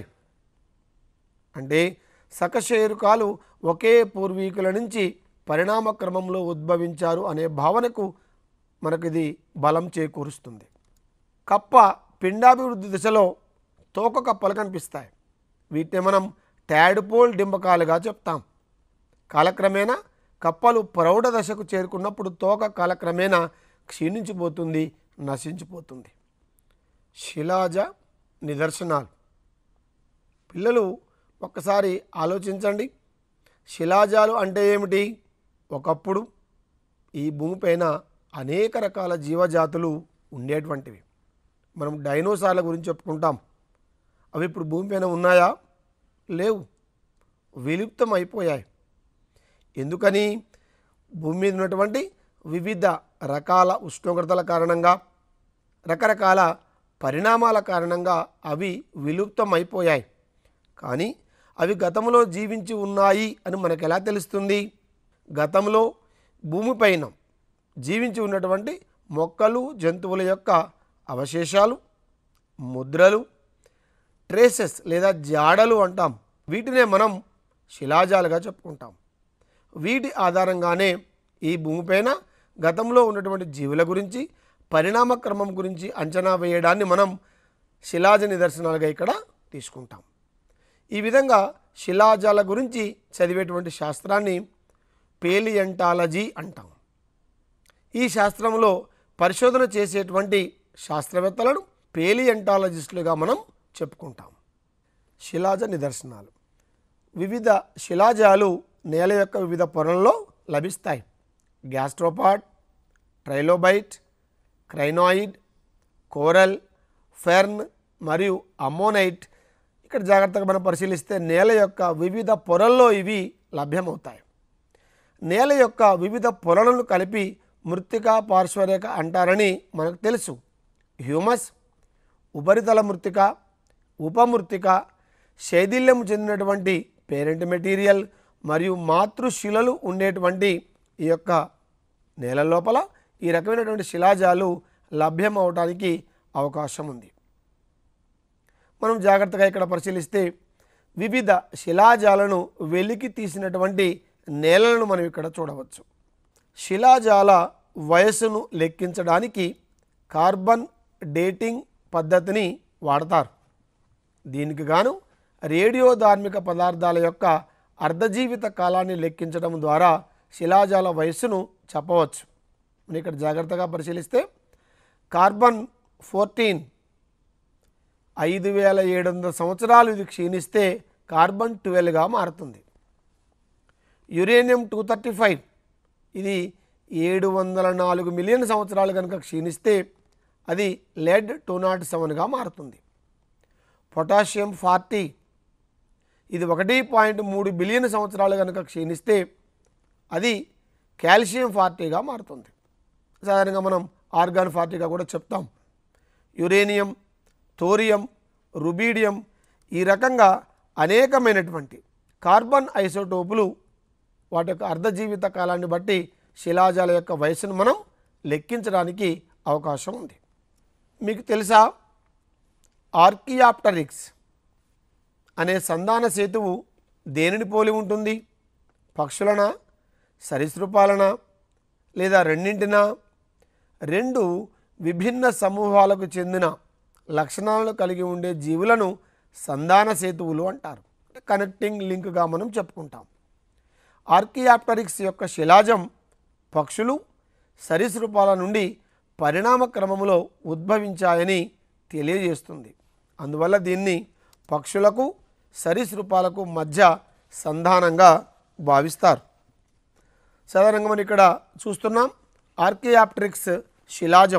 అంటే సకశేరుకాలు ఒకే పూర్వీకుల నుంచి పరిణామ క్రమంలో ఉద్భవించారు అనే భావనకు మనకు ఇది బలం చేకూరుస్తుంది. కప్ప పిండాభివృద్ధి దశలో తోక కప్పలు కనిపిస్తాయి. వీటిని మనం ట్యాడ్పోల్ డింబకాలుగా చెప్తాం. కాలక్రమేణా కప్పలు ప్రౌఢ దశకు చేరుకున్నప్పుడు తోక కాలక్రమేణా క్షీణించిపోతుంది, నశించిపోతుంది. శిలాజ నిదర్శనాలు. పిల్లలు ఒక్కసారి ఆలోచించండి. శిలాజాలు అంటే ఏమిటి? ఒకప్పుడు ఈ భూమిపైన అనేక రకాల జీవజాతులు ఉండేటువంటివి. మనం డైనోసార్ల గురించి చెప్పుకుంటాం. అవి ఇప్పుడు భూమిపైన ఉన్నాయా? లేవు, విలుప్తం అయిపోయాయి. ఎందుకని? భూమి మీద ఉన్నటువంటి వివిధ రకాల ఉష్ణోగ్రతల కారణంగా, రకరకాల పరిణామాల కారణంగా అవి విలుప్తం అయిపోయాయి. కానీ అవి గతంలో జీవించి ఉన్నాయి అని మనకు ఎలా తెలుస్తుంది? గతంలో భూమిపైన జీవించి ఉన్నటువంటి మొక్కలు, జంతువుల యొక్క అవశేషాలు, ముద్రలు, ట్రేసెస్ లేదా జాడలు అంటాం. వీటినే మనం శిలాజాలుగా చెప్పుకుంటాం. వీటి ఆధారంగానే ఈ భూమిపైన గతంలో ఉన్నటువంటి జీవుల గురించి, పరిణామ క్రమం గురించి అంచనా వేయడాన్ని మనం శిలాజ నిదర్శనాలుగా ఇక్కడ తీసుకుంటాం. ఈ విధంగా శిలాజాల గురించి చదివేటువంటి శాస్త్రాన్ని పేలియంటాలజీ అంటాం. ఈ శాస్త్రంలో పరిశోధన చేసేటువంటి శాస్త్రవేత్తలను పేలియంటాలజిస్టులుగా మనం చెప్పుకుంటాం. శిలాజ నిదర్శనాలు. వివిధ శిలాజాలు నేల యొక్క వివిధ పొరల్లో లభిస్తాయి. Gastropod, trilobite, crinoid, coral, fern మరియు అమ్మోనైట్. ఇక్కడ జాగ్రత్తగా మనం పరిశీలిస్తే నేల యొక్క వివిధ పొరల్లో ఇవి లభ్యమవుతాయి. నేల యొక్క వివిధ పొరలను కలిపి మృత్తికా పార్శ్వరేఖ అంటారని మనకు తెలుసు. హ్యూమస్, ఉపరితల మృత్తిక, ఉపమృత్తిక, శైథిల్యం చెందినటువంటి పేరెంట్ మెటీరియల్ మరియు మాతృశిలలు ఉండేటువంటి ఈ యొక్క నేల లోపల ఈ రకమైనటువంటి శిలాజాలు లభ్యం అవడానికి అవకాశం ఉంది. మనం జాగ్రత్తగా ఇక్కడ పరిశీలిస్తే వివిధ శిలాజాలను వెలికి తీసినటువంటి నేలలను మనం ఇక్కడ చూడవచ్చు. శిలాజాల వయస్సును లెక్కించడానికి కార్బన్ డేటింగ్ పద్ధతిని వాడతారు. దీనికి గాను రేడియోధార్మిక పదార్థాల యొక్క అర్ధజీవిత కాలాన్ని లెక్కించడం ద్వారా శిలాజాల వయస్సును చెప్పవచ్చు. మనం ఇక్కడ జాగ్రత్తగా పరిశీలిస్తే కార్బన్ 14 5700 సంవత్సరాలు ఇది క్షీణిస్తే కార్బన్ 12గా మారుతుంది. యురేనియం 235 ఇది 704 మిలియన్ సంవత్సరాలు కనుక క్షీణిస్తే అది లెడ్ 207గా మారుతుంది. పొటాషియం 40 ఇది 1.3 బిలియన్ సంవత్సరాలు కనుక క్షీణిస్తే అది కాల్షియం 40గా మారుతుంది. సాధారణంగా మనం ఆర్గాన్ 40గా కూడా చెప్తాం. యురేనియం, థోరియం, రుబీడియం ఈ రకంగా అనేకమైనటువంటి కార్బన్ ఐసోటోపులు వాటి యొక్క అర్ధజీవిత కాలాన్ని బట్టి శిలాజాల యొక్క వయసును మనం లెక్కించడానికి అవకాశం ఉంది. మీకు తెలుసా ఆర్కియాప్టరిక్స్ అనే సంధాన సేతువు దేనిని పోలి ఉంటుంది? పక్షులనా, సరీసృపాలనా, లేదా రెండింటినా? రెండు విభిన్న సమూహాలకు చెందిన లక్షణాలను కలిగి ఉండే జీవులను సంధాన సేతువులు అంటారు. కనెక్టింగ్ లింక్గా మనం చెప్పుకుంటాం. ఆర్కియాప్టరిక్స్ యొక్క శిలాజం పక్షులు, సరీసృపాల నుండి పరిణామ క్రమంలో ఉద్భవించాయని తెలియజేస్తుంది. అందువల్ల దీన్ని పక్షులకు, సరీసృపాలకు మధ్య సంధానంగా భావిస్తారు. సాధారణంగా మనం ఇక్కడ చూస్తున్నాం ఆర్కియాప్టరిక్స్ శిలాజం.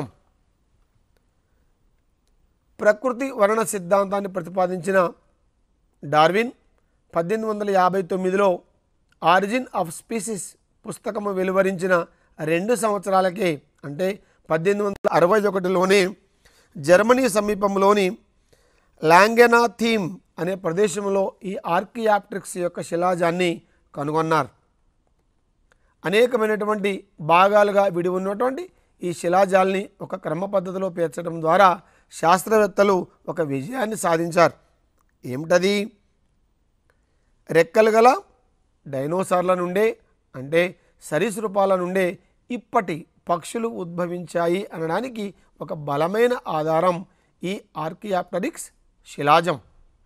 ప్రకృతి వర్ణ సిద్ధాంతాన్ని ప్రతిపాదించిన డార్విన్ 1859లో ఆరిజిన్ ఆఫ్ స్పీసీస్ పుస్తకము వెలువరించిన 2 సంవత్సరాలకే అంటే 1861లోనే జర్మనీ సమీపంలోని లాంగెనా థీమ్ అనే ప్రదేశంలో ఈ ఆర్కియాప్టెరిక్స్ యొక్క శిలాజాన్ని కనుగొన్నారు. అనేకమైనటువంటి భాగాలుగా విడి ఉన్నటువంటి ఈ శిలాజాల్ని ఒక క్రమ పద్ధతిలో పేర్చడం ద్వారా శాస్త్రవేత్తలు ఒక విజయాన్ని సాధించారు. ఏమిటది? రెక్కలు గల డైనోసార్ల నుండే అంటే సరీసృపాల నుండే ఇప్పటి పక్షులు ఉద్భవించాయి అనడానికి ఒక బలమైన ఆధారం ఈ ఆర్కియాప్టెరిక్స్ శిలాజం.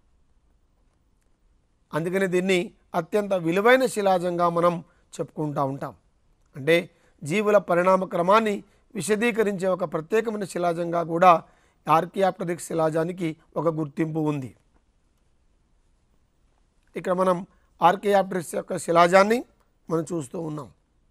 అందుకని దీన్ని అత్యంత విలువైన శిలాజంగా మనం చెప్పుకుంటూ ఉంటాం. అంటే జీవుల పరిణామ క్రమాన్ని విశదీకరించే ఒక ప్రత్యేకమైన శిలాజంగా కూడా ఆర్కియాప్టెరిక్స్ శిలాజానికి ఒక గుర్తింపు ఉంది. ఇక్కడ మనం ఆర్కియాప్టెరిక్స్ యొక్క శిలాజాన్ని మనం చూస్తూ ఉన్నాం.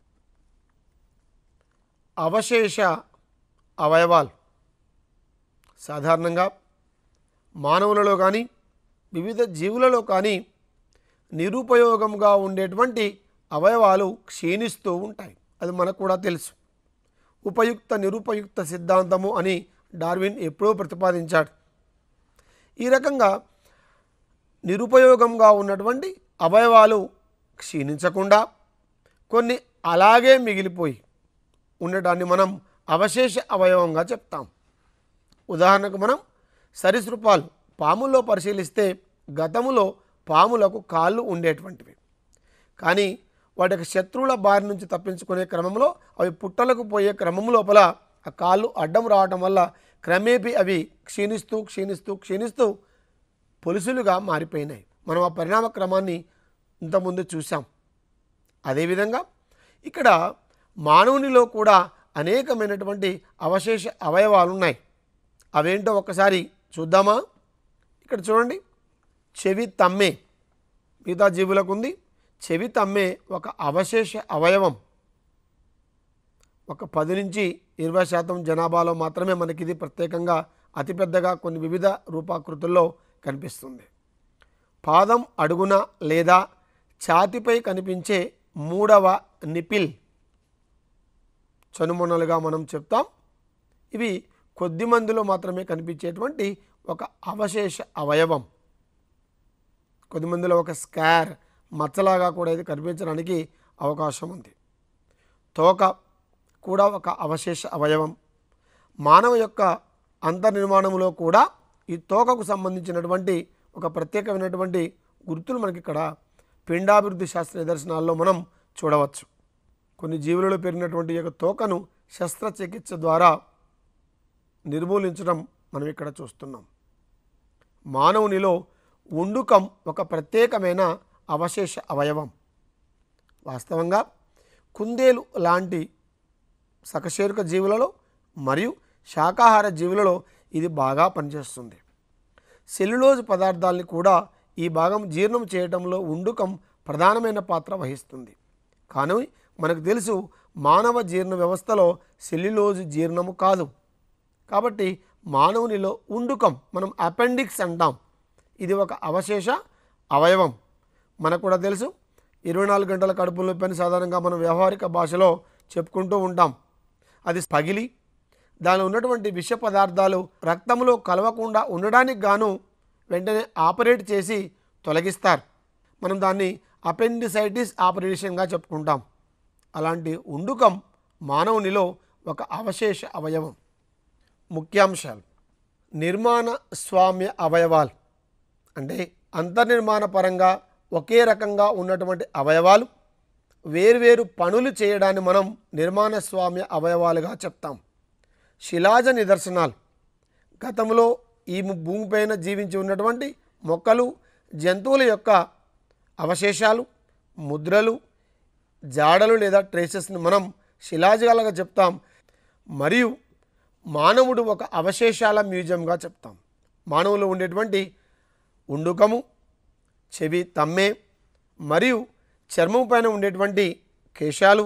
అవశేష అవయవాలు సాధారణంగా మానవులలో కానీ వివిధ జీవులలో కానీ నిరుపయోగంగా ఉండేటువంటి అవయవాలు క్షీణిస్తూ ఉంటాయి. అది మనకు కూడా తెలుసు. ఉపయుక్త నిరుపయుక్త సిద్ధాంతము అని డార్విన్ ఎప్పుడో ప్రతిపాదించాడు. ఈ రకంగా నిరుపయోగంగా ఉన్నటువంటి అవయవాలు క్షీణించకుండా కొన్ని అలాగే మిగిలిపోయి ఉండటాన్ని మనం అవశేష అవయవంగా చెప్తాం. ఉదాహరణకు మనం సరీసృపాలు పాముల్లో పరిశీలిస్తే గతములో పాములకు కాళ్ళు ఉండేటువంటివి. కానీ వాటికి శత్రువుల బారి నుంచి తప్పించుకునే క్రమంలో అవి పుట్టలకు పోయే క్రమం లోపల ఆ కాళ్ళు అడ్డం రావడం వల్ల క్రమేపీ అవి క్షీణిస్తూ క్షీణిస్తూ క్షీణిస్తూ పొలుసులుగా మారిపోయినాయి. మనం ఆ పరిణామ క్రమాన్ని ఇంతకుముందు చూసాం. అదేవిధంగా ఇక్కడ మానవునిలో కూడా అనేకమైనటువంటి అవశేష అవయవాలు ఉన్నాయి. అవేంటో ఒక్కసారి చూద్దామా? ఇక్కడ చూడండి, చెవి తమ్మే మిగతా జీవులకు ఉంది. చెవి తమ్మే ఒక అవశేష అవయవం. ఒక 10 నుంచి 20% జనాభాలో మాత్రమే మనకి ఇది ప్రత్యేకంగా అతిపెద్దగా కొన్ని వివిధ రూపాకృతుల్లో కనిపిస్తుంది. పాదం అడుగున లేదా ఛాతిపై కనిపించే 3వ నిపిల్ చనుమొనలుగా మనం చెప్తాం. ఇవి కొద్ది మందిలో మాత్రమే కనిపించేటువంటి ఒక అవశేష అవయవం. కొద్దిమందిలో ఒక స్కార్ మచ్చలాగా కూడా ఇది కనిపించడానికి అవకాశం ఉంది. తోక కూడా ఒక అవశేష అవయవం. మానవ యొక్క అంతర్నిర్మాణంలో కూడా ఈ తోకకు సంబంధించినటువంటి ఒక ప్రత్యేకమైనటువంటి గుర్తులు మనకి ఇక్కడ పిండాభివృద్ధి శాస్త్ర నిదర్శనాల్లో మనం చూడవచ్చు. కొన్ని జీవులలో పెరిగినటువంటి యొక్క తోకను శస్త్రచికిత్స ద్వారా నిర్మూలించడం మనం ఇక్కడ చూస్తున్నాం. మానవునిలో ఉండుకం ఒక ప్రత్యేకమైన అవశేష అవయవం. వాస్తవంగా కుందేలు లాంటి సకశేరుక జీవులలో మరియు శాకాహార జీవులలో ఇది బాగా పనిచేస్తుంది. సెల్యులోజ్ పదార్థాలని కూడా ఈ భాగం జీర్ణం చేయడంలో ఉండుకం ప్రధానమైన పాత్ర వహిస్తుంది. కానీ మనకు తెలుసు మానవ జీర్ణ వ్యవస్థలో సెల్యులోజ్ జీర్ణము కాదు. కాబట్టి మానవునిలో ఉండుకం మనం అపెండిక్స్ అంటాం. ఇది ఒక అవశేష అవయవం. మనకు కూడా తెలుసు 24 గంటల కడుపు నొప్పి అని సాధారణంగా మనం వ్యవహారిక భాషలో చెప్పుకుంటూ ఉంటాం. అది పగిలి దానిలో ఉన్నటువంటి విష పదార్థాలు రక్తంలో కలవకుండా ఉండడానికి గాను వెంటనే ఆపరేట్ చేసి తొలగిస్తారు. మనం దాన్ని అపెండిసైటిస్ ఆపరేషన్గా చెప్పుకుంటాం. అలాంటి ఉండుకం మానవునిలో ఒక అవశేష అవయవం. ముఖ్యాంశాలు: నిర్మాణ స్వామ్య అవయవాలు అంటే అంతర్నిర్మాణ పరంగా ఒకే రకంగా ఉన్నటువంటి అవయవాలు వేర్వేరు పనులు చేయడాన్ని మనం నిర్మాణ స్వామ్య అవయవాలుగా చెప్తాం. శిలాజ నిదర్శనాలు గతంలో ఈ భూమిపైన జీవించి ఉన్నటువంటి మొక్కలు జంతువుల యొక్క అవశేషాలు, ముద్రలు, జాడలు లేదా ట్రేసెస్ని మనం శిలాజాలుగా చెప్తాం. మరియు మానవుడు ఒక అవశేషాల మ్యూజియంగా చెప్తాం. మానవులో ఉండేటువంటి ఉండుకము, చెవి తమ్మే మరియు చర్మం పైన ఉండేటువంటి కేశాలు,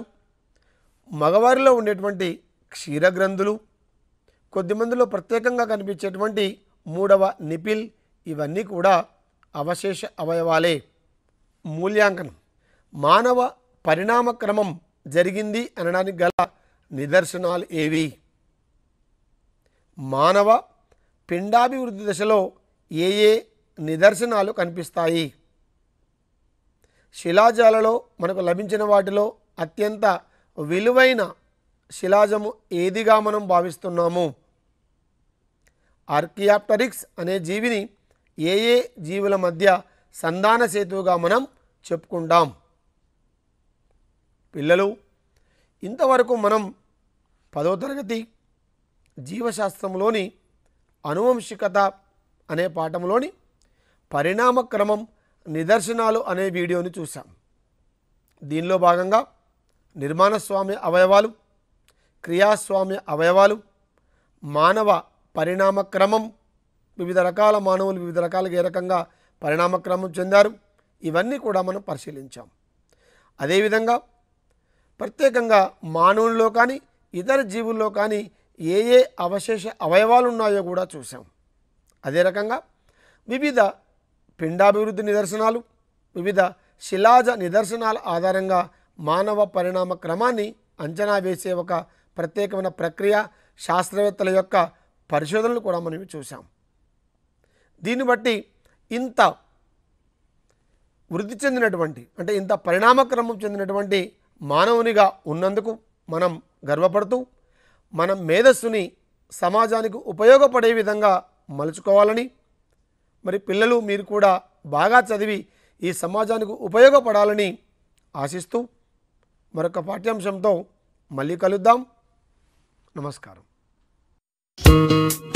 మగవారిలో ఉండేటువంటి క్షీరగ్రంథులు, కొద్దిమందిలో ప్రత్యేకంగా కనిపించేటువంటి 3వ నిపిల్, ఇవన్నీ కూడా అవశేష అవయవాలే. మూల్యాంకనం: మానవ పరిణామ క్రమం జరిగింది అనడానికి గల నిదర్శనాలు ఏవి? మానవ పిండాభివృద్ధి దశలో ఏ ఏ నిదర్శనాలు కనిపిస్తాయి? శిలాజాలలో మనకు లభించిన వాటిలో అత్యంత విలువైన శిలాజము ఏదిగా మనం భావిస్తున్నాము? ఆర్కియాప్టరిక్స్ అనే జీవిని ఏ ఏ జీవుల మధ్య సంధాన సేతువుగా మనం చెప్పుకుంటాం? పిల్లలు, ఇంతవరకు మనం 10వ తరగతి జీవశాస్త్రంలోని అనువంశికత అనే పాఠంలోని పరిణామ క్రమం నిదర్శనాలు అనే వీడియోని చూసాం. దీనిలో భాగంగా నిర్మాణస్వామ్య అవయవాలు, క్రియాస్వామ్య అవయవాలు, మానవ పరిణామ క్రమం, వివిధ రకాల మానవులు వివిధ రకాలుగా ఏ రకంగా పరిణామ క్రమం చెందారు, ఇవన్నీ కూడా మనం పరిశీలించాం. అదేవిధంగా ప్రత్యేకంగా మానవుల్లో కానీ ఇతర జీవుల్లో కానీ ఏ ఏ అవశేష అవయవాలు ఉన్నాయో కూడా చూసాం. అదే రకంగా వివిధ పిండాభివృద్ధి నిదర్శనాలు, వివిధ శిలాజ నిదర్శనాల ఆధారంగా మానవ పరిణామ క్రమాన్ని అంచనా వేసే ఒక ప్రత్యేకమైన ప్రక్రియ, శాస్త్రవేత్తల యొక్క పరిశోధనలు కూడా మనం చూసాం. దీన్ని బట్టి ఇంత వృద్ధి చెందినటువంటి, అంటే ఇంత పరిణామక్రమం చెందినటువంటి మానవునిగా ఉన్నందుకు మనం గర్వపడుతూ మన మేధస్సుని సమాజానికి ఉపయోగపడే విధంగా మలుచుకోవాలని, మరి పిల్లలు మీరు కూడా బాగా చదివి ఈ సమాజానికి ఉపయోగపడాలని ఆశిస్తూ మరొక పాఠ్యాంశంతో మళ్ళీ కలుద్దాం. నమస్కారం.